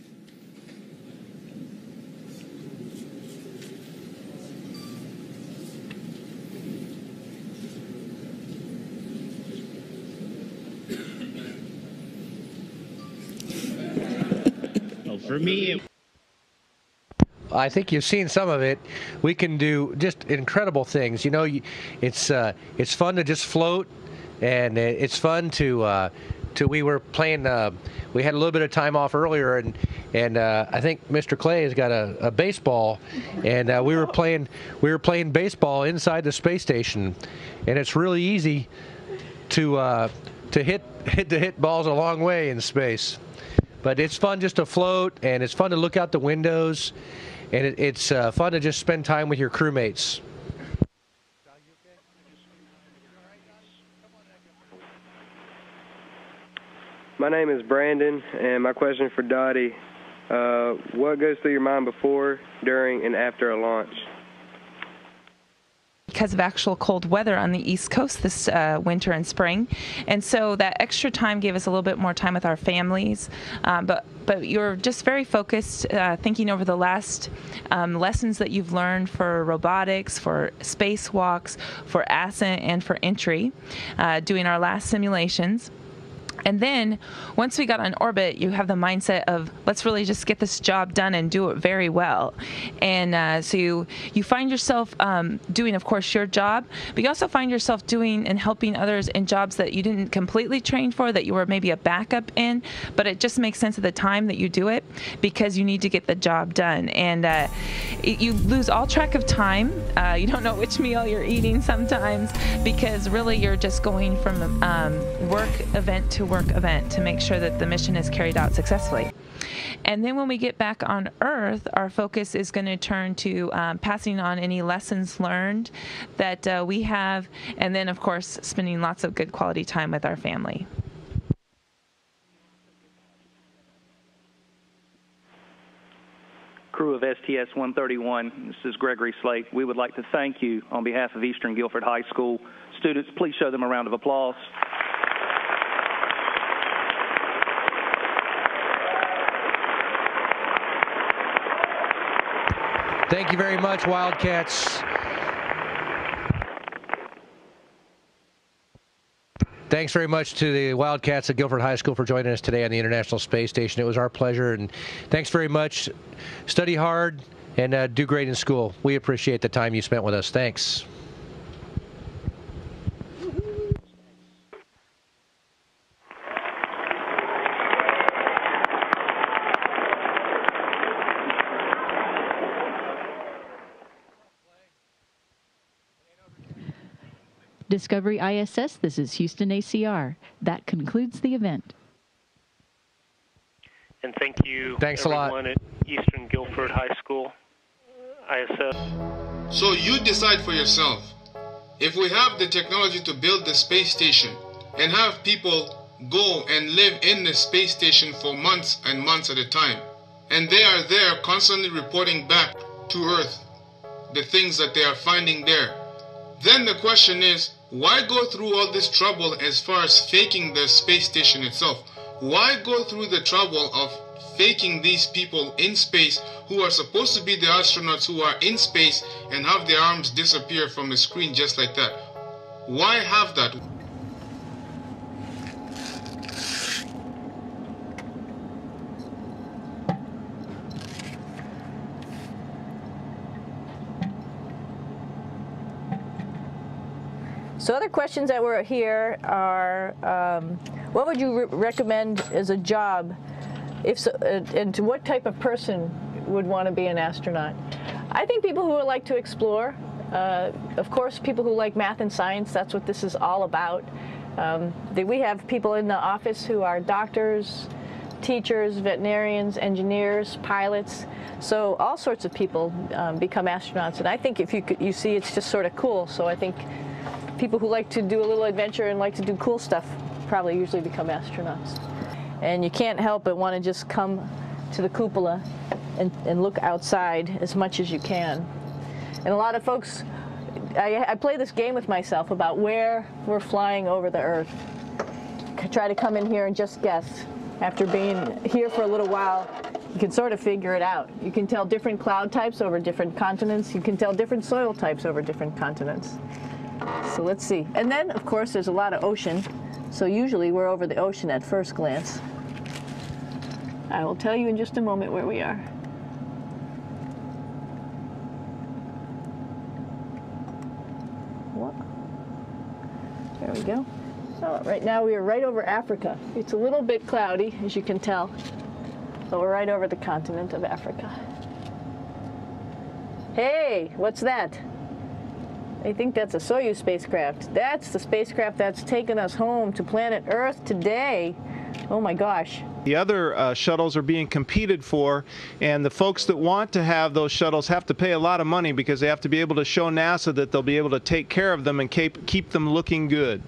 S1: Well, for me,
S13: I think you've seen some of it. We can do just incredible things. You know, it's fun to just float, and it's fun to we were playing. We had a little bit of time off earlier, and I think Mr. Clay has got a baseball, and we were playing baseball inside the space station, and it's really easy to hit balls a long way in space. But it's fun just to float, and it's fun to look out the windows. And it's fun to just spend time with your crewmates.
S8: My name is Brandon, and my question for Dottie, what goes through your mind before, during, and after a launch?
S19: Because of actual cold weather on the East Coast this winter and spring, and so that extra time gave us a little bit more time with our families. But you're just very focused, thinking over the last lessons that you've learned for robotics, for spacewalks, for ascent, and for entry, doing our last simulations. And then once we got on orbit, you have the mindset of, let's really just get this job done and do it very well. And so you find yourself doing, of course, your job, but you also find yourself doing and helping others in jobs that you didn't completely train for, that you were maybe a backup in, but it just makes sense at the time that you do it because you need to get the job done. And you lose all track of time. You don't know which meal you're eating sometimes because really you're just going from work event to work event to make sure that the mission is carried out successfully. And then when we get back on Earth, our focus is going to turn to passing on any lessons learned that we have, and then, of course, spending lots of good quality time with our family.
S3: Crew of STS-131, this is Gregory Slate. We would like to thank you on behalf of Eastern Guilford High School. Students, please show them a round of applause.
S13: Thank you very much, Wildcats. Thanks very much to the Wildcats at Guilford High School for joining us today on the International Space Station. It was our pleasure, and thanks very much. Study hard and do great in school. We appreciate the time you spent with us. Thanks.
S4: Discovery ISS, this is Houston ACR. That concludes the event.
S5: And thank you,
S13: Thanks a lot.
S5: everyone at Eastern Guilford High School, ISS.
S9: So you decide for yourself. If we have the technology to build the space station and have people go and live in the space station for months and months at a time, and they are there constantly reporting back to Earth the things that they are finding there, then the question is, why go through all this trouble as far as faking the space station itself? Why go through the trouble of faking these people in space who are supposed to be the astronauts who are in space and have their arms disappear from the screen just like that? Why have that?
S15: So other questions that were here are, what would you recommend as a job, if so, and to what type of person would want to be an astronaut? I think people who would like to explore, of course people who like math and science, that's what this is all about. We have people in the office who are doctors, teachers, veterinarians, engineers, pilots, so all sorts of people become astronauts, and I think if you see it's just sort of cool, so I think people who like to do a little adventure and like to do cool stuff probably usually become astronauts. And you can't help but want to just come to the cupola and look outside as much as you can. And a lot of folks, I play this game with myself about where we're flying over the Earth. Try to come in here and just guess. After being here for a little while, you can sort of figure it out. You can tell different cloud types over different continents. You can tell different soil types over different continents. So let's see. And then, of course, there's a lot of ocean. So usually we're over the ocean at first glance. I will tell you in just a moment where we are. What? There we go. Oh, right now we are right over Africa. It's a little bit cloudy, as you can tell, but we're right over the continent of Africa. Hey, what's that? I think that's a Soyuz spacecraft. That's the spacecraft that's taken us home to planet Earth today. Oh my gosh.
S17: The other shuttles are being competed for, and the folks that want to have those shuttles have to pay a lot of money because they have to be able to show NASA that they'll be able to take care of them and keep them looking good.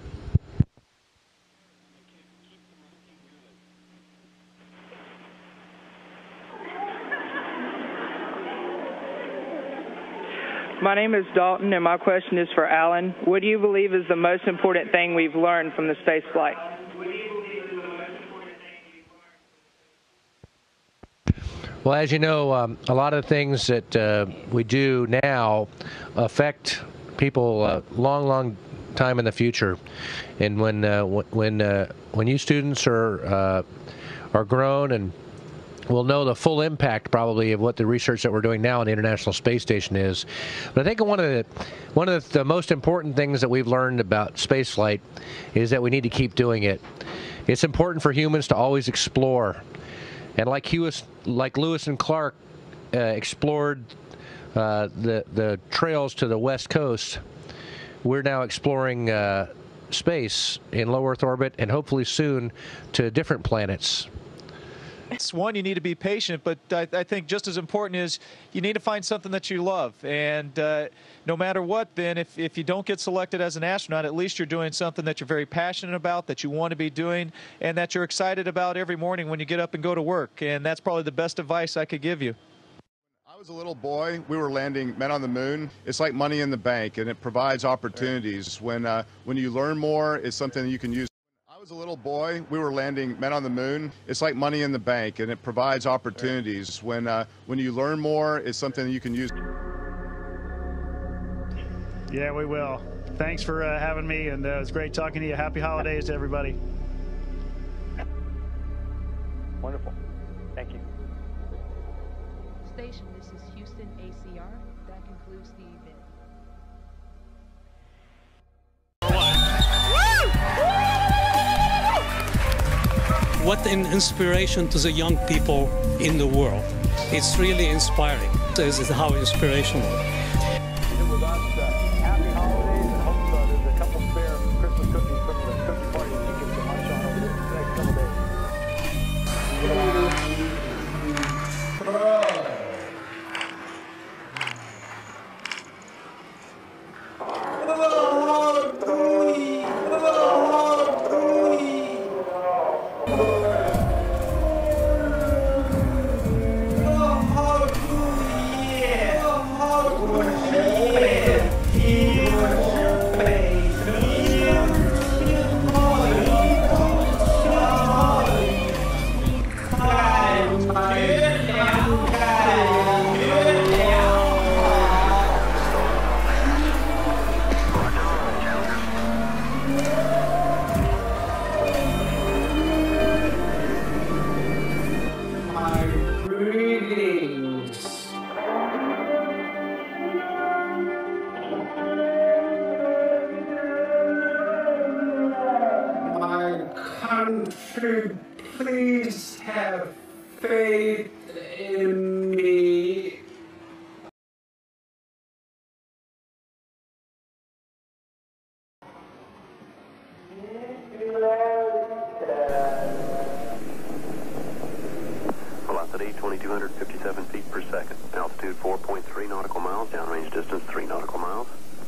S20: My name is Dalton, and my question is for Alan. What do you believe is the most important thing we've learned from the space flight?
S13: Well, as you know, a lot of the things that we do now affect people long time in the future. And when you students are grown and we'll know the full impact probably of what the research that we're doing now on the International Space Station is. But I think one of the most important things that we've learned about spaceflight is that we need to keep doing it. It's important for humans to always explore. And like Lewis and Clark explored the trails to the West Coast, we're now exploring space in low Earth orbit and hopefully soon to different planets.
S17: It's one, you need to be patient, but I think just as important is you need to find something that you love. And no matter what, then, if you don't get selected as an astronaut, at least you're doing something that you're very passionate about, that you want to be doing, and that you're excited about every morning when you get up and go to work. And that's probably the best advice I could give you.
S2: I was a little boy. We were landing men on the moon. It's like money in the bank, and it provides opportunities. When you learn more, it's something that you can use. I was a little boy. We were landing men on the moon. It's like money in the bank, and it provides opportunities. When you learn more, it's something that you can use.
S6: Yeah, we will. Thanks for having me, and it was great talking to you. Happy holidays to everybody.
S7: Wonderful. Thank you.
S10: Station, this is Houston ACR. That concludes the event.
S14: What an inspiration to the young people in the world. It's really inspiring. This is how inspirational.
S7: With us, happy holidays, and hope there's a couple spare Christmas cookies from the cookie party you can get some lunch on over the next couple days.
S21: Country, please have faith in me.
S25: Velocity 2,257 feet per second. Altitude 4.3 nautical miles. Downrange distance 3 nautical miles.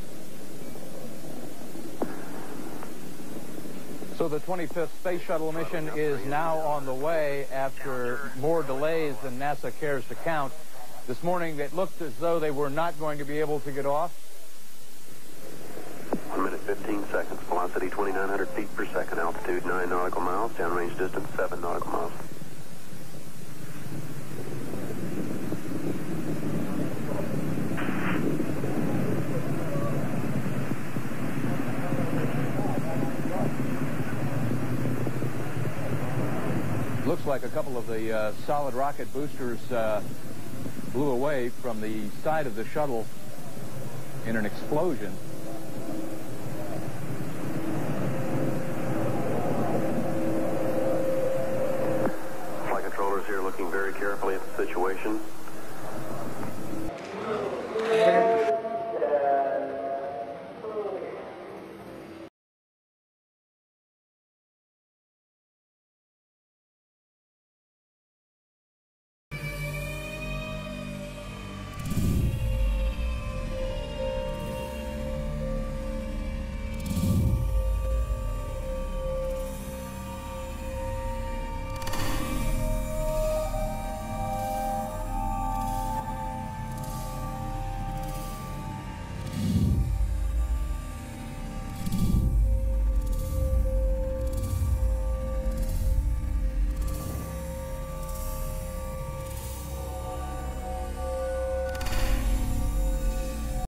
S7: So the 25th Space Shuttle mission is now on the way after more delays than NASA cares to count. This morning it looked as though they were not going to be able to get off.
S25: 1 minute 15 seconds. Velocity 2,900 feet per second. Altitude 9 nautical miles. Downrange distance 7 nautical miles.
S7: Looks like a couple of the solid rocket boosters blew away from the side of the shuttle in an explosion.
S25: Flight controllers here looking very carefully at the situation.